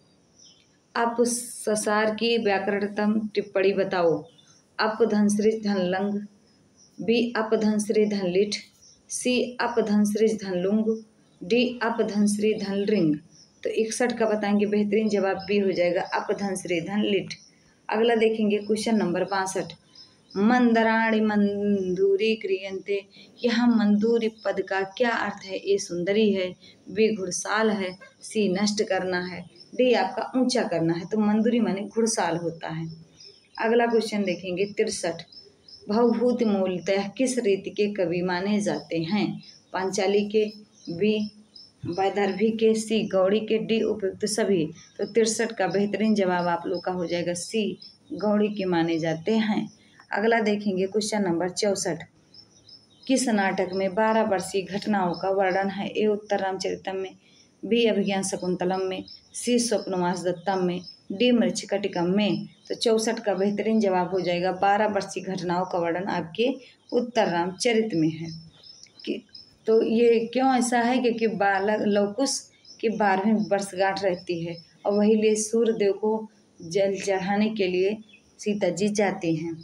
[SPEAKER 1] अप ससार की व्याकरणतम टिप्पणी बताओ। अप धनश्री धन लंग, बी अप धनश्री धन लिठ, सी अप धनश्री धन लुंग, डी अप धनश्री धन रिंग। तो इकसठ का बताएंगे बेहतरीन जवाब बी हो जाएगा, अप धनश्री धन लिठ। अगला देखेंगे क्वेश्चन नंबर बासठ मंदराणी मंदूरी क्रियंते। यहाँ मंदूरी पद का क्या अर्थ है? ए सुंदरी है, बी घुड़साल है, सी नष्ट करना है, डी आपका ऊंचा करना है। तो मंदूरी माने घुड़साल होता है। अगला क्वेश्चन देखेंगे तिरसठ भवभूति मूलतः किस रीति के कवि माने जाते हैं? पांचाली के, बी वैदर्भी के, सी गौड़ी के, डी उपयुक्त सभी। तो तिरसठ का बेहतरीन जवाब आप लोग का हो जाएगा सी गौड़ी के माने जाते हैं। अगला देखेंगे क्वेश्चन नंबर चौसठ किस नाटक में बारह वर्षीय घटनाओं का वर्णन है? ए उत्तर रामचरितम में, बी अभिज्ञान शकुंतलम में, सी स्वप्नवास दत्तम में, डी मृच्छकटिकम में। तो चौसठ का बेहतरीन जवाब हो जाएगा बारह वर्षीय घटनाओं का वर्णन आपके उत्तर रामचरित में है। कि तो ये क्यों ऐसा है? क्योंकि बालक लवकुश की बारहवीं वर्षगांठ रहती है और वही लिए सूर्यदेव को जल चढ़ाने के लिए सीता जी जाती हैं।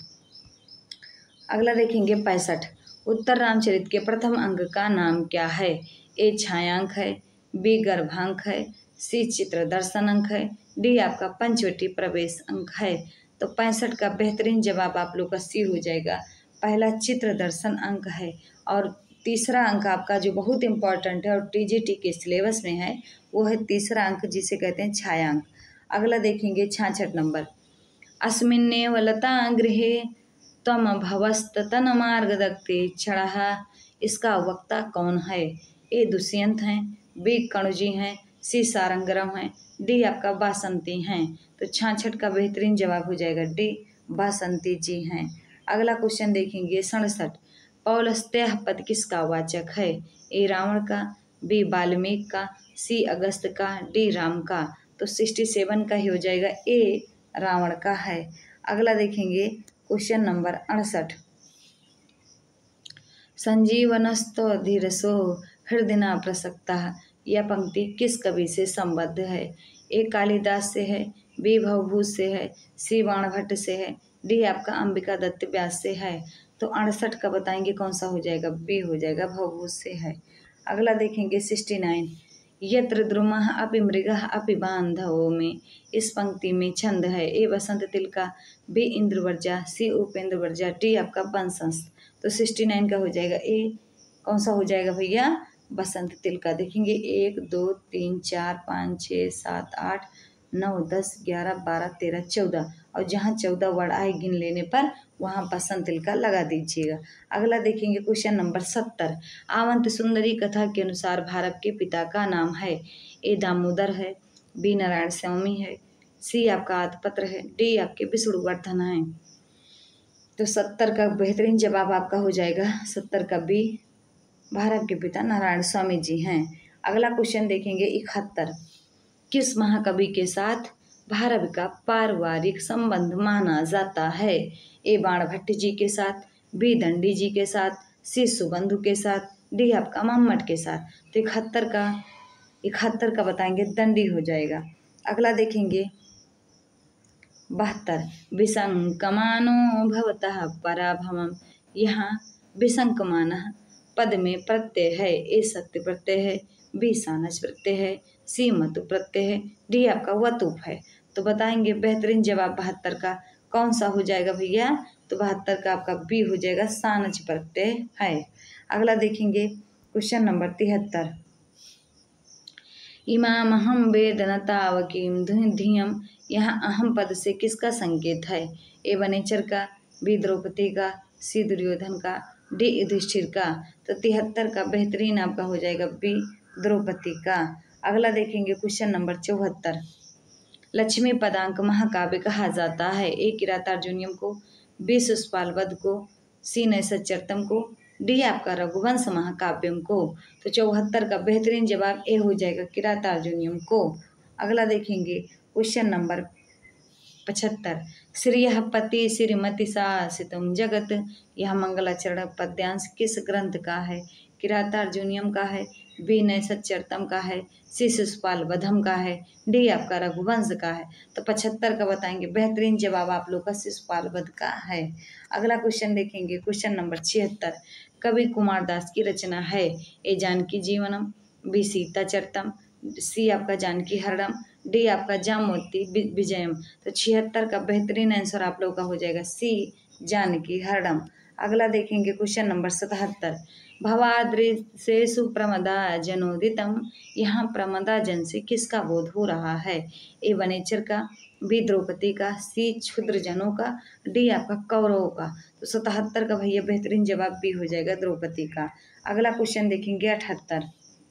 [SPEAKER 1] अगला देखेंगे पैंसठ उत्तर रामचरित के प्रथम अंक का नाम क्या है? ए छायांक है, बी गर्भांक है, सी चित्र दर्शन अंक है, डी आपका पंचवटी प्रवेश अंक है। तो पैंसठ का बेहतरीन जवाब आप लोग का सी हो जाएगा, पहला चित्र दर्शन अंक है और तीसरा अंक आपका जो बहुत इम्पॉर्टेंट है और टीजीटी के सिलेबस में है वो है तीसरा अंक जिसे कहते हैं छायांक। अगला देखेंगे छियासठ नंबर अस्मिन्नेव लता गृहे तम भवस्ततन मार्ग दक्ते क्षणः। इसका वक्ता कौन है? ए दुष्यंत हैं, बी कणुजी हैं, सी सारंगरम हैं, डी आपका बासंती हैं। तो छियासठ का बेहतरीन जवाब हो जाएगा डी बासंती जी हैं। अगला क्वेश्चन देखेंगे सड़सठ पौलस्त्य पद किसका वाचक है? ए रावण का, बी वाल्मीकि का, सी अगस्त का, डी राम का। तो सिक्सटी सेवन का ही हो जाएगा, ए रावण का है। अगला देखेंगे क्वेश्चन नंबर अड़सठ संजीवनस्तो धीरसो हृदयना प्रसक्ता। यह पंक्ति किस कवि से संबद्ध है? ए कालिदास से है, बी भवभूत से है, सी बाणभट्ट से है, डी आपका अंबिका दत्त व्यास से है। तो अड़सठ का बताएंगे कौन सा हो जाएगा? बी हो जाएगा, भवभूत से है। अगला देखेंगे सिक्सटी नाइन यत्र द्रुमः अपि मृगः अपि बांधवों में। इस पंक्ति में छंद है ए बसंत तिलका, बी इंद्रवर्जा, सी उपेंद्र वर्जा, डी आपका बंसंस। तो सिक्सटी नाइन का हो जाएगा ए कौन सा हो जाएगा भैया? बसंत तिलका। देखेंगे एक दो तीन चार पाँच छः सात आठ नौ दस ग्यारह बारह तेरह चौदह और जहाँ चौदह वर्ड आए गिन लेने पर वहाँ बसंत तिलका लगा दीजिएगा। अगला देखेंगे क्वेश्चन नंबर सत्तर आवंत सुंदरी कथा के अनुसार भारत के पिता का नाम है? ए दामोदर है, बी नारायण स्वामी है, सी आपका आदपत्र है, डी आपके विष्णुवर्धन है। तो सत्तर का बेहतरीन जवाब आपका हो जाएगा सत्तर का बी, भारत के पिता नारायण स्वामी जी हैं। अगला क्वेश्चन देखेंगे इकहत्तर, किस महाकवि के साथ भारत का पारिवारिक संबंध माना जाता है? ए बाणभट्ट जी के साथ, बी दंडी जी के साथ, सी सुबंधु के साथ, डी आपका मम्मट के साथ। तो इकहत्तर का इकहत्तर का बताएंगे दंडी हो जाएगा। अगला देखेंगे बहत्तर, विसंकमानो भवतः पराभवम। यहाँ विसंकमान पद में प्रत्यय है, ए सत्य प्रत्यय है, बी सानस प्रत्यय है, सी मतु प्रत्यय है, डी आपका वतुप है। तो बताएंगे बेहतरीन जवाब बहत्तर का कौन सा हो जाएगा भैया? तो बहत्तर का आपका बी हो जाएगा, सानच प्रत्यय है। अगला देखेंगे क्वेश्चन नंबर तिहत्तर, इमाम हम वेद न तावकीम धियम। यहाँ अहम पद से किसका संकेत है? ए वनेचर का, बी द्रौपदी का, सी दुर्योधन का, डी युधिष्ठिर का। तो तिहत्तर का बेहतरीन आपका हो जाएगा बी द्रौपदी का। अगला देखेंगे क्वेश्चन नंबर चौहत्तर, लक्ष्मी पदांक महाकाव्य कहा जाता है? ए किरातार्जुनीयम को, बी शिशुपाल वध को, सी नैषधीयचरितम को, डी आपका रघुवंश महाकाव्यम को। तो चौहत्तर का बेहतरीन जवाब ए हो जाएगा किरातार्जुनीयम को। अगला देखेंगे क्वेश्चन नंबर पचहत्तर, श्रियः पति श्रीमती शासितम जगत। यह मंगलाचरण पद्यांश किस ग्रंथ का है? किरातार्जुनीयम का है, बी नैषधीयचरितम का है, सी शिशुपाल वधम का है, डी आपका रघुवंश का है। तो पचहत्तर का बताएंगे बेहतरीन जवाब आप लोग का शिशुपाल वध का है। अगला क्वेश्चन देखेंगे क्वेश्चन नंबर छिहत्तर, कवि कुमारदास की रचना है? A Janaki Jivanam, B Sita Charitam, C आपका जानकी हरणम, डी आपका जामवती विजयम। तो छिहत्तर का बेहतरीन आंसर आप लोग का हो जाएगा सी जानकी हरणम। अगला देखेंगे क्वेश्चन नंबर सतहत्तर, भवादृशेषु प्रमदा जनोदितम। यहाँ प्रमदा जन से किसका बोध हो रहा है? ए वनेचर का, बी द्रौपदी का, सी क्षुद्र जनों का, डी आपका कौरवों का। तो सतहत्तर का भैया बेहतरीन जवाब बी हो जाएगा द्रौपदी का। अगला क्वेश्चन देखेंगे अठहत्तर,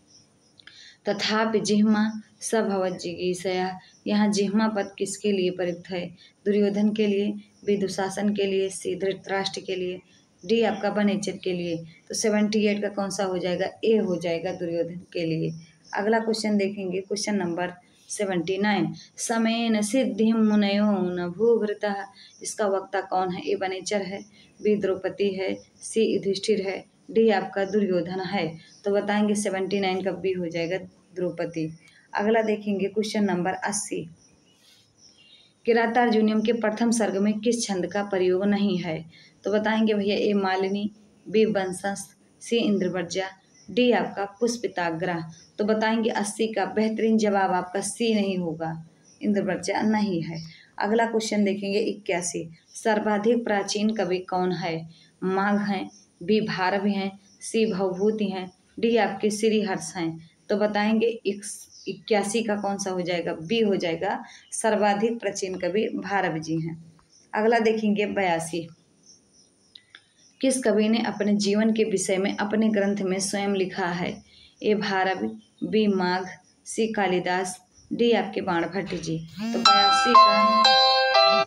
[SPEAKER 1] तथापि जिह्मा सभवत जिगीषया। यहाँ जिह्मा पद किसके लिए प्रयुक्त है? दुर्योधन के लिए, बी दुशासन के लिए, सी धृतराष्ट्र के लिए, डी आपका वनेचर के लिए। तो सेवेंटी एट का कौन सा हो जाएगा? ए हो जाएगा दुर्योधन के लिए। अगला क्वेश्चन देखेंगे क्वेश्चन नंबर सेवेंटी नाइन, समेन सिद्धि मुनयो न भूभृता। इसका वक्ता कौन है? ए वनेचर है, बी द्रौपदी है, सी युधिष्ठिर है, डी आपका दुर्योधन है। तो बताएंगे सेवेंटी नाइन का बी हो जाएगा द्रौपदी। अगला देखेंगे क्वेश्चन नंबर अस्सी, किरातार्जुनीयम के प्रथम सर्ग में किस छंद का प्रयोग नहीं है? तो बताएंगे भैया ए मालिनी, बी वंशस, सी इंद्रवज्जा, डी आपका पुष्पिताग्रह। तो बताएंगे अस्सी का बेहतरीन जवाब आपका सी नहीं होगा, इंद्रवज्जा नहीं है। अगला क्वेश्चन देखेंगे इक्यासी, सर्वाधिक प्राचीन कवि कौन है? माघ हैं, बी भारवी हैं, सी भवभूति हैं, डी आपके श्रीहर्ष हैं। तो बताएंगे इक्यासी का कौन सा हो जाएगा? बी हो जाएगा, सर्वाधिक प्राचीन कवि भारव जी हैं। अगला देखेंगे बयासी, किस कवि ने अपने जीवन के विषय में अपने ग्रंथ में स्वयं लिखा है? A Bharavi, B Magha, C Kalidasa, D आपके बाणभट्ट जी। तो बयासी का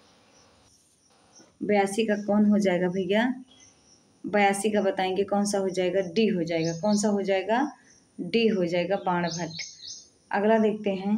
[SPEAKER 1] बयासी का कौन हो जाएगा भैया? बयासी का बताएंगे कौन सा हो जाएगा? डी हो जाएगा। कौन सा हो जाएगा? डी हो जाएगा, बाणभट्ट। अगला देखते हैं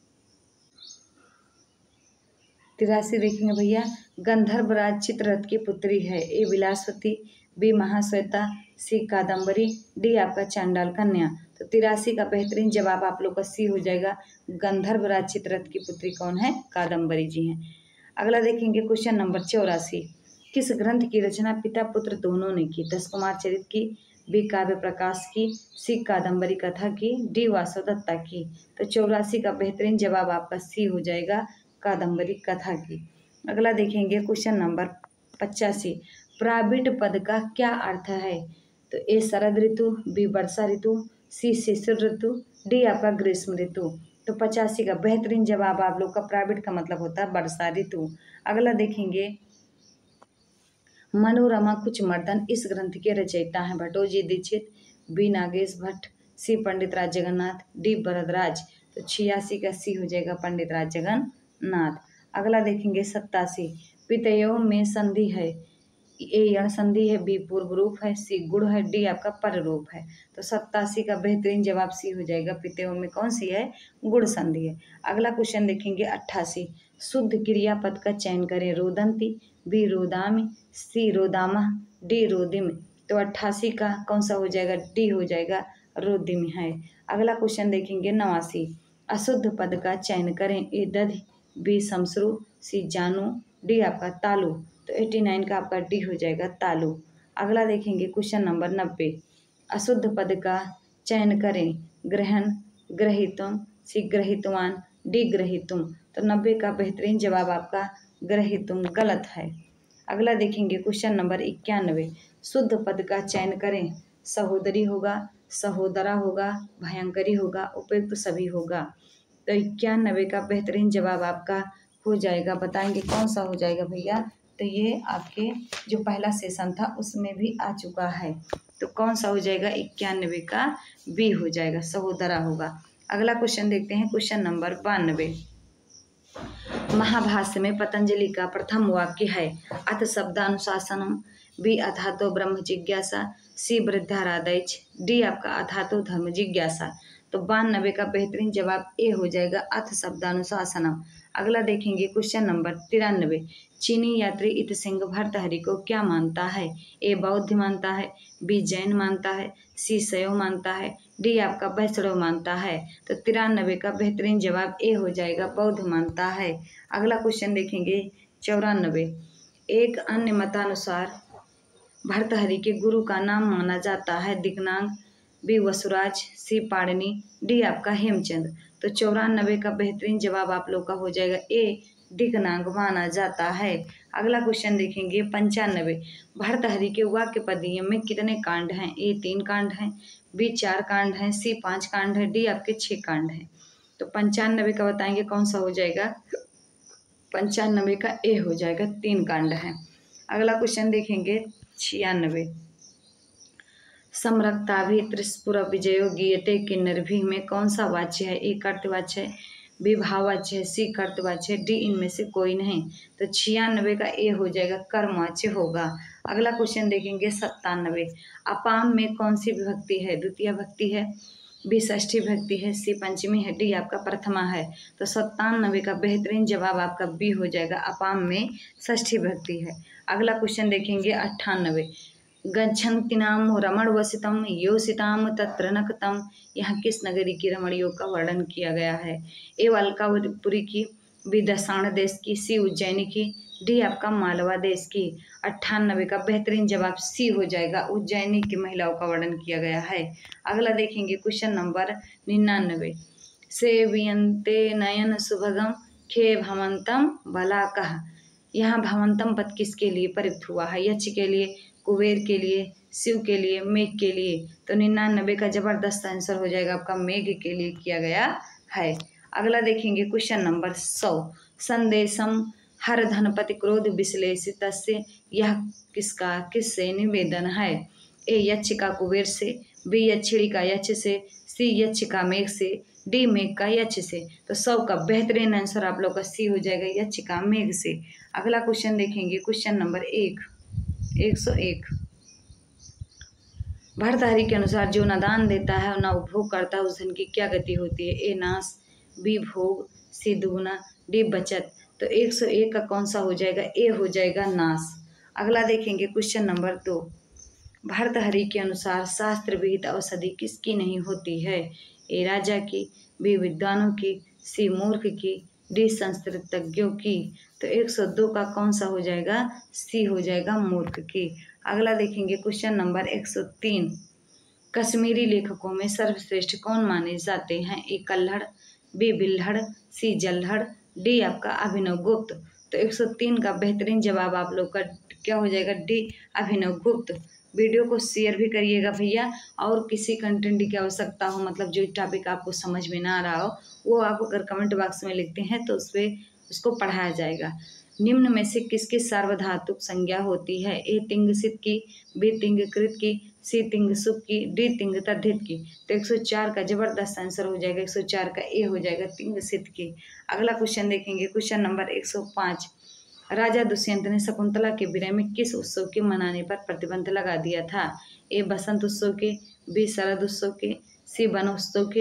[SPEAKER 1] तिरासी देखेंगे भैया, गंधर्वराज चित्ररथ की पुत्री है? A Vilasavati, B Mahashweta, C Kadambari, D आपका चांडाल कन्या। तो तिरासी का बेहतरीन जवाब आप लोग का सी हो जाएगा, गंधर्वराज चित्ररथ की पुत्री कौन है? कादम्बरी जी हैं। अगला देखेंगे क्वेश्चन नंबर चौरासी, किस ग्रंथ की रचना पिता पुत्र दोनों ने की? दस कुमार चरित की, बी काव्य प्रकाश की, सी कादम्बरी कथा की, डी वासवदत्ता की। तो चौरासी का बेहतरीन जवाब आपका सी हो जाएगा, कादम्बरी कथा की। अगला देखेंगे क्वेश्चन नंबर पचासी, प्राबिट पद का क्या अर्थ है? तो ए शरद ऋतु, बी वर्षा ऋतु, सी शिशिर ऋतु, डी आपका ग्रीष्म ऋतु। तो पचासी का बेहतरीन जवाब आप लोग का प्राबिट का मतलब होता है वर्षा ऋतु। अगला देखेंगे मनोरमा कुछ मर्दन इस ग्रंथ के रचयिता हैं? Bhattoji Dikshit, B Nagesh Bhatt, C Pandit Raj Jagannath, D Bharadwaj. तो छियासी का सी हो जाएगा, पंडित राज जगन्नाथ। अगला देखेंगे सत्तासी, पितयों में संधि है? ए यण संधि है, बी पूर्व रूप है, सी गुण है, डी आपका पर रूप है। तो सत्तासी का बेहतरीन जवाब सी हो जाएगा। पितेव में कौन सी है? गुण संधि है। अगला क्वेश्चन देखेंगे अट्ठासी। शुद्ध क्रियापद का चयन करें। रोदंती, बी रोदामी, सी रोदामा, डी रोदिम। तो अट्ठासी का कौन सा हो जाएगा? डी हो जाएगा, रोदिम है। अगला क्वेश्चन देखेंगे नवासी। अशुद्ध पद का चयन करें। ए दधि, बी शमश्रु, सी जानू, डी आपका तालु। तो नवासी का आपका डी हो जाएगा, तालु। अगला देखेंगे क्वेश्चन नंबर नब्बे। अशुद्ध पद का चयन करें। ग्रहण, ग्रहितुम, सी ग्रहितवान, डी ग्रहितुम। तो नब्बे का बेहतरीन जवाब आपका ग्रहितुम गलत है। अगला देखेंगे क्वेश्चन नंबर इक्यानवे। शुद्ध पद का चयन करें। सहोदरी होगा, सहोदरा होगा, भयंकरी होगा, उपयुक्त सभी होगा। तो इक्यानवे का बेहतरीन जवाब आपका हो जाएगा। बताएंगे कौन सा हो जाएगा भैया? तो ये आपके जो पहला सेशन था उसमें भी आ चुका है। तो कौन सा हो जाएगा? इक्यानवे का बी हो जाएगा, सहोदरा होगा। अगला क्वेश्चन देखते हैं, क्वेश्चन नंबर बानवे। महाभाष्य में पतंजलि का प्रथम वाक्य है। अथ शब्दानुशासनम, बी अथा तो ब्रह्म जिज्ञासा, सी वृद्धारादैच, डी आपका अथा तो धर्म जिज्ञासा। तो बानवे का बेहतरीन जवाब ए हो जाएगा, अथ शब्दानुशासनम। अगला देखेंगे क्वेश्चन नंबर तिरानवे। चीनी यात्री इत सिंह भर्तहरि को क्या मानता है? ए बौद्ध मानता है, बी जैन मानता है, सी शैव मानता है, डी आपका वैष्णव मानता है। तो तिरानवे का बेहतरीन जवाब ए हो जाएगा, बौद्ध मानता है। अगला क्वेश्चन देखेंगे चौरानवे। एक अन्य मतानुसार भर्तहरि के गुरु का नाम माना जाता है। Dignaga, B Vasuraj, C Panini, D आपका हेमचंद। तो चौरानवे का बेहतरीन जवाब आप लोग का हो जाएगा ए, दिग्नाग माना जाता है। अगला क्वेश्चन देखेंगे पंचानवे। भर्तहरि के वाक्य पदीय में कितने कांड हैं? ए तीन कांड हैं, बी चार कांड हैं, सी पांच कांड है, डी आपके छह कांड हैं। तो पंचानवे का बताएंगे कौन सा हो जाएगा? पंचानवे का ए हो जाएगा, तीन कांड है। अगला क्वेश्चन देखेंगे छियानवे। समरक्ताभि त्रिस्पुर विजयो गीयते किन्नरभि में कौन सा वाच्य है? ए कर्तवाच्य है, बी भाववाच्य है, सी कर्तवाच्य है, डी इनमें से कोई नहीं। तो छियानवे का ए हो जाएगा, कर्मवाच्य होगा। अगला क्वेश्चन देखेंगे सत्तानवे। अपाम में कौन सी विभक्ति है? द्वितीय भक्ति है, बी षष्ठी भक्ति है, सी पंचमी है, डी आपका प्रथमा है। तो सत्तानवे का बेहतरीन जवाब आपका बी हो जाएगा, अपाम में षष्ठी भक्ति है। अगला क्वेश्चन देखेंगे अट्ठानवे। गच्छन्तीनाम रमण वसितम योषिताम तत्र नकतम। यहाँ किस नगरी की रमणियों का वर्णन किया गया है? ए अलकापुरी की, बी दसाण देश की, सी उज्जैनी की, डी आपका मालवा देश की। अट्ठानवे का बेहतरीन जवाब सी हो जाएगा, उज्जैनी की महिलाओं का वर्णन किया गया है। अगला देखेंगे क्वेश्चन नंबर निन्यानवे। सेवियन्ते नयन सुभगम खे भवंतम बलाकः। यहाँ भवंतम पद किसके लिए प्रयुक्त हुआ है? यक्ष के लिए, कुबेर के लिए, शिव के लिए, मेघ के लिए। तो निन्यानवे का जबरदस्त आंसर हो जाएगा आपका मेघ के लिए किया गया है। अगला देखेंगे क्वेश्चन नंबर सौ। संदेशम हर धनपति क्रोध विश्लेषित से, यह किसका किससे निवेदन है? ए यक्ष का कुबेर से, बी यक्षिणी का यक्ष से, सी यक्ष का मेघ से, डी मेघ का यक्ष से। तो सौ का बेहतरीन आंसर आप लोग का सी हो जाएगा, यक्ष का मेघ से। अगला क्वेश्चन देखेंगे क्वेश्चन नंबर एक एक सौ एक। भर्तहरि के अनुसार जो न दान देता है और न उपभोग करता है उस धन की क्या गति होती है? ए नाश, बी भोग, सी दुगुना, डी बचत। तो एक सौ एक का कौन सा हो जाएगा? ए हो जाएगा, नाश। अगला देखेंगे क्वेश्चन नंबर दो। भर्तहरि के अनुसार शास्त्र विहित औषधि किसकी नहीं होती है? ए राजा की, बी विद्वानों की, सी मूर्ख की, डी संस्कृतज्ञों की। तो एक सौ दो का कौन सा हो जाएगा? सी हो जाएगा, मूर्ख की। अगला देखेंगे क्वेश्चन नंबर एक सौ तीन। कश्मीरी लेखकों में सर्वश्रेष्ठ कौन माने जाते हैं? ए कल्हड़, बी बिल्हड़, सी जल्हड़, डी आपका अभिनव गुप्त। तो एक सौ तीन का बेहतरीन जवाब आप लोग का क्या हो जाएगा? डी अभिनव गुप्त। वीडियो को शेयर भी करिएगा भैया, और किसी कंटेंट की आवश्यकता हो, मतलब जो टॉपिक आपको समझ में ना आ रहा हो वो आप अगर कमेंट बॉक्स में लिखते हैं तो उस पर उसको पढ़ाया जाएगा। निम्न में से किसकी सार्वधातुक संज्ञा होती है? ए तिंग सित की, बी तिंग कृत की, सी तिंग सुख की, डी तिंग तद्धित की। तो एक सौ चार का जबरदस्त आंसर हो जाएगा, एक सौ चार का ए हो जाएगा, तिंग सित की। अगला क्वेश्चन देखेंगे क्वेश्चन नंबर एक सौ पाँच। राजा दुष्यंत ने शकुंतला के विरह में किस उत्सव के मनाने पर प्रतिबंध लगा दिया था? ए बसंत उत्सव के, बी शरद उत्सव के, सी वन उत्सव के,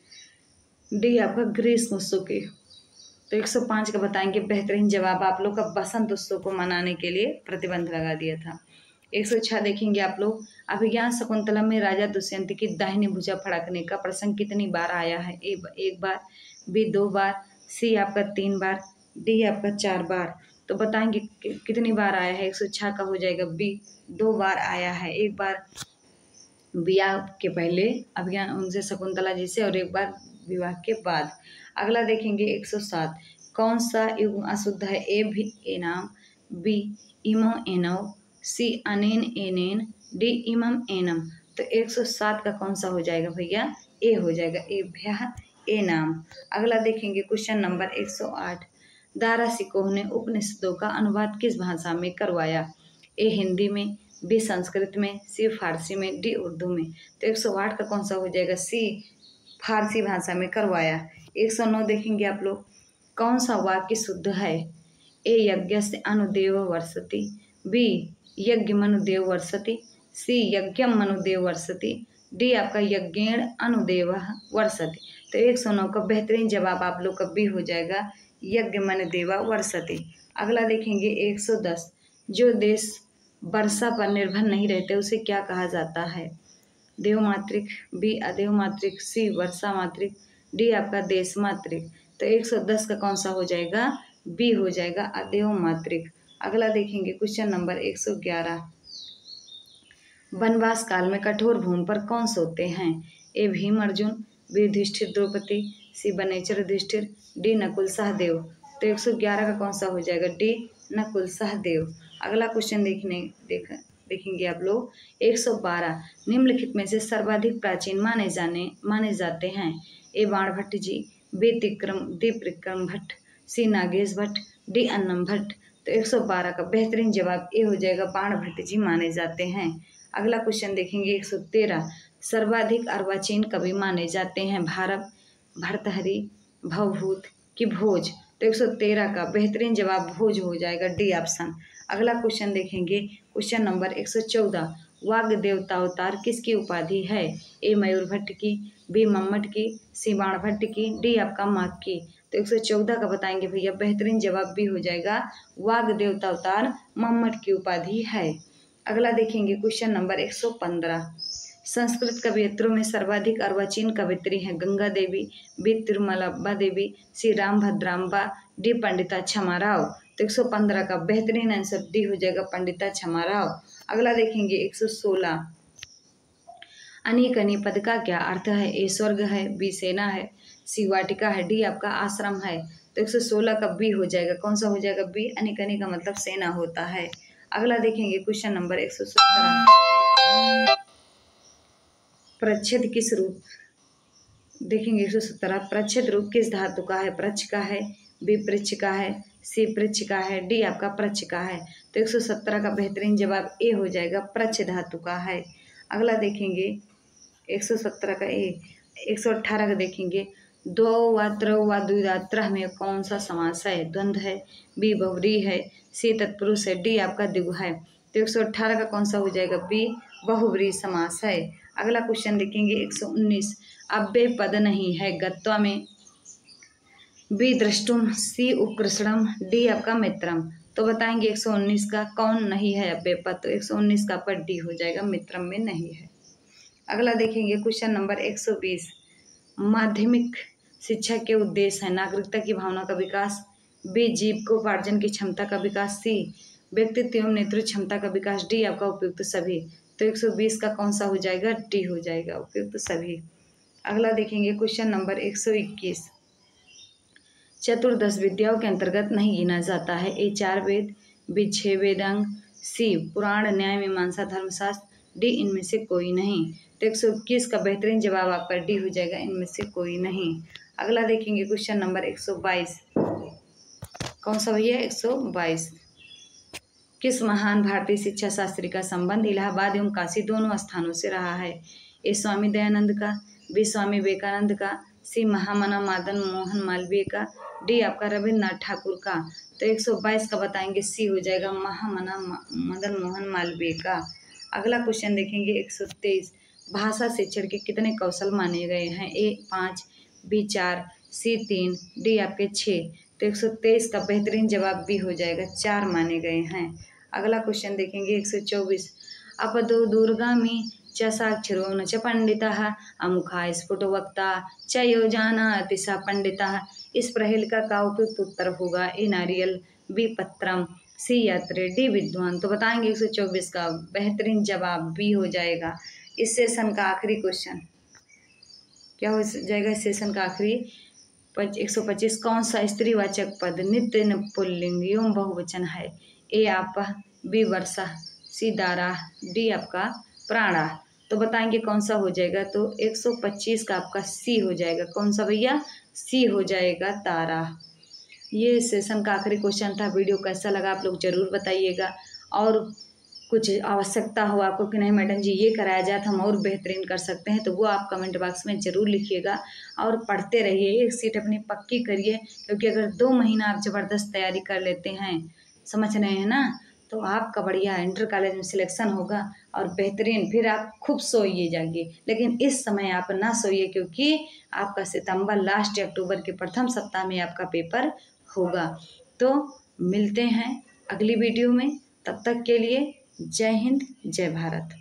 [SPEAKER 1] डी आपका ग्रीष्म उत्सव के। तो एक सौ पाँच का बताएंगे बेहतरीन जवाब आप लोग का बसंत उत्सव को मनाने के लिए प्रतिबंध लगा दिया था। एक सौ छह देखेंगे आप लोग, अभिज्ञान शकुंतला में राजा दुष्यंत की दाहिनी भुजा फड़कने का प्रसंग कितनी बार आया है? ए एक बार, बी दो बार, सी आपका तीन बार, डी आपका चार बार। तो बताएंगे कि, कितनी बार आया है? एक सौ छह का हो जाएगा बी, दो बार आया है। एक बार विवाह के पहले अभिज्ञान उनसे शकुंतला जी से और एक बार विवाह के बाद। अगला देखेंगे एक सौ सात, कौन सा युग्म अशुद्ध है? ए भी एनाम, बी इमो एनव, सी अनेन एनेन, डी इमम एनम। तो एक सौ सात का कौन सा हो जाएगा भैया? ए हो जाएगा, ए भ्या ए नाम। अगला देखेंगे क्वेश्चन नंबर एक सौ आठ, दारा सिकोह ने उपनिषदों का अनुवाद किस भाषा में करवाया? ए हिंदी में, बी संस्कृत में, सी फारसी में, डी उर्दू में। तो एक सौ आठ का कौन सा हो जाएगा? सी फारसी भाषा में करवाया। एक सौ नौ देखेंगे आप लोग, कौन सा वाक्य शुद्ध है? ए यज्ञस्य अनुदेव वर्षति, बी यज्ञ मनुदेव वर्षति, सी यज्ञम मनुदेव वर्षति, डी आपका यज्ञेण अनुदेव वर्षति। तो एक सौ नौ का बेहतरीन जवाब आप लोग का बी हो जाएगा, यज्ञ मनुदेवा वर्षति। अगला देखेंगे एक सौ दस, जो देश वर्षा पर निर्भर नहीं रहते उसे क्या कहा जाता है? देव मातृक, बी अदेव मातृक, सी वर्षा मातृक, डी आपका देश मातृक। तो एक सौ दस का कौन सा हो जाएगा? बी हो जाएगा, अदेव मातृक। अगला देखेंगे क्वेश्चन नंबर एक सौ ग्यारह, वनवास काल में कठोर भूमि पर कौन सोते हैं? A Bhim Arjun, B Yudhishthir Draupadi, C वनेचर युधिष्ठिर, डी नकुल सहदेव। तो एक सौ ग्यारह का कौन सा हो जाएगा? डी नकुल सहदेव। अगला क्वेश्चन देखने देख देखेंगे आप लोग एक सौ बारह, निम्नलिखित में से सर्वाधिक प्राचीन माने जाने माने जाते हैं? ए बाणभट्ट जी, बी तिक्रम D Vikram Bhatt, C Nagesh Bhatt, D Annam Bhatt. तो एक सौ बारह का बेहतरीन जवाब ए हो जाएगा, बाणभट्ट जी माने जाते हैं। अगला क्वेश्चन देखेंगे एक सौ तेरह, सर्वाधिक अर्वाचीन कवि माने जाते हैं? भारत, भर्तहरि, भवभूत कि भोज। तो एक सौ तेरह का बेहतरीन जवाब भोज हो जाएगा, डी ऑप्शन। अगला क्वेश्चन देखेंगे क्वेश्चन नंबर एक सौ चौदह, वाग्देवता देवतावतार किसकी उपाधि है? ए मयूर भट्ट की, बी मम्मट की, सी बाणभट्ट की, डी आपका माघ की। तो एक सौ चौदह का बताएंगे भैया, बेहतरीन जवाब भी हो जाएगा, वाग्देवता देवतावतार मम्मट की उपाधि है। अगला देखेंगे क्वेश्चन नंबर एक सौ पंद्रह, संस्कृत कवियत्रों में सर्वाधिक अर्वाचीन कवित्री हैं? Ganga Devi, B Tirumalamba Devi, C Ram Bhadramba, D Pandita Kshama Rao. तो एक सौ पंद्रह का बेहतरीन आंसर डी हो जाएगा, पंडिता क्षमा राव। अगला देखेंगे एक सौ सोलह, अनीकनी पद का क्या अर्थ है? ए स्वर्ग है, बी सेना है, सी वाटिका है, डी आपका आश्रम है। तो एक सौ सोलह का बी हो जाएगा, कौन सा हो जाएगा? बी, अनीकनी का मतलब सेना होता है। अगला देखेंगे क्वेश्चन नंबर एक सौ सत्रह, प्रच्छेद किस रूप देखेंगे एक सौ सत्रह, प्रच्छेद रूप किस धातु का है? प्रच्छ का है, बी पृच्छ का है, सी पृच्छ का है, डी आपका प्रच्छ का है। तो एक सौ सत्रह का बेहतरीन जवाब ए हो जाएगा, प्रच्छ धातु का है। अगला देखेंगे एक सौ सत्रह का ए। एक सौ अट्ठारह का देखेंगे, दो व त्र व द्विधात्र में कौन सा समास है? द्वंद्व है, बी बहुव्रीहि है, सी तत्पुरुष है, डी आपका द्विगु है। तो एक सौ अट्ठारह का कौन सा हो जाएगा? बी बहुव्रीहि समास है। अगला क्वेश्चन देखेंगे एक सौ उन्नीस, अव्यय पद नहीं है गत्वा में? बी द्रष्टुम, सी उपकृष्णम, डी आपका मित्रम। तो बताएंगे एक सौ उन्नीस का कौन नहीं है अव्यय पद? तो एक सौ उन्नीस का आपका डी हो जाएगा, मित्रम में नहीं है। अगला देखेंगे क्वेश्चन नंबर एक सौ बीस, माध्यमिक शिक्षा के उद्देश्य है? नागरिकता की भावना का विकास, बी जीविकोपार्जन की क्षमता का विकास, सी व्यक्तित्व एवं नेतृत्व क्षमता का विकास, डी आपका उपयुक्त सभी। तो एक सौ बीस का कौन सा हो जाएगा? डी हो जाएगा, उपयुक्त सभी। अगला देखेंगे क्वेश्चन नंबर एक सौ इक्कीस, चतुर्दश विद्याओं के अंतर्गत नहीं गिना जाता है? ए चार वेद, बी छह वेदांग, सी पुराण न्याय मीमांसा धर्मशास्त्र, डी इनमें से कोई नहीं। तो एक सौ इक्कीस का बेहतरीन जवाब आपका डी हो जाएगा, इनमें से कोई नहीं। अगला देखेंगे क्वेश्चन नंबर एक सौ बाईस, कौन सा भैया? एक सौ बाईस, किस महान भारतीय शिक्षा शास्त्री का संबंध इलाहाबाद एवं काशी दोनों स्थानों से रहा है? ए स्वामी दयानंद का, बी स्वामी विवेकानंद का, सी महामना मदन मोहन मालवीय का, डी आपका रविन्द्रनाथ ठाकुर का। तो एक सौ बाईस का बताएंगे, सी हो जाएगा महामना मदन मोहन मालवीय का। अगला क्वेश्चन देखेंगे एक सौ तेईस, भाषा शिक्षण के कितने कौशल माने गए हैं? ए पाँच, बी चार, सी तीन, डी आपके छः। तो एक सौ तेईस का बेहतरीन जवाब बी हो जाएगा, चार माने गए हैं। अगला क्वेश्चन देखेंगे एक सौ चौबीस, अपदो दूरगामी च साक्षरो न च पंडितः अमुखा स्फुटो वक्ता च यो जानाति स पंडितः। इस प्रहेलिका का उपयुक्त उत्तर होगा ए नारियल, बी पत्रम, सी यात्री, डी विद्वान। तो बताएंगे एक सौ चौबीस का बेहतरीन जवाब बी हो जाएगा। इस सेशन का आखिरी क्वेश्चन क्या हो जाएगा? इस सेशन का आखिरी एक सौ पच्चीस, कौन सा स्त्रीवाचक पद नित्य पुल्लिंग एवं बहुवचन है? ए आपा, बी वर्षा, सी दारा, डी आपका प्राणा। तो बताएंगे कौन सा हो जाएगा? तो एक सौ पच्चीस का आपका सी हो जाएगा। कौन सा भैया? सी हो जाएगा, तारा। ये सेशन का आखिरी क्वेश्चन था। वीडियो कैसा लगा आप लोग जरूर बताइएगा, और कुछ आवश्यकता हो आपको कि नहीं मैडम जी ये कराया जाए तो हम और बेहतरीन कर सकते हैं, तो वो आप कमेंट बॉक्स में ज़रूर लिखिएगा। और पढ़ते रहिए, एक सीट अपनी पक्की करिए, क्योंकि अगर दो महीना आप ज़बरदस्त तैयारी कर लेते हैं, समझ रहे हैं ना, तो आपका बढ़िया इंटर कॉलेज में सिलेक्शन होगा और बेहतरीन, फिर आप खूब सोइए जाइए। लेकिन इस समय आप ना सोइए, क्योंकि आपका सितंबर लास्ट अक्टूबर के प्रथम सप्ताह में आपका पेपर होगा। तो मिलते हैं अगली वीडियो में, तब तक के लिए जय हिंद, जय भारत।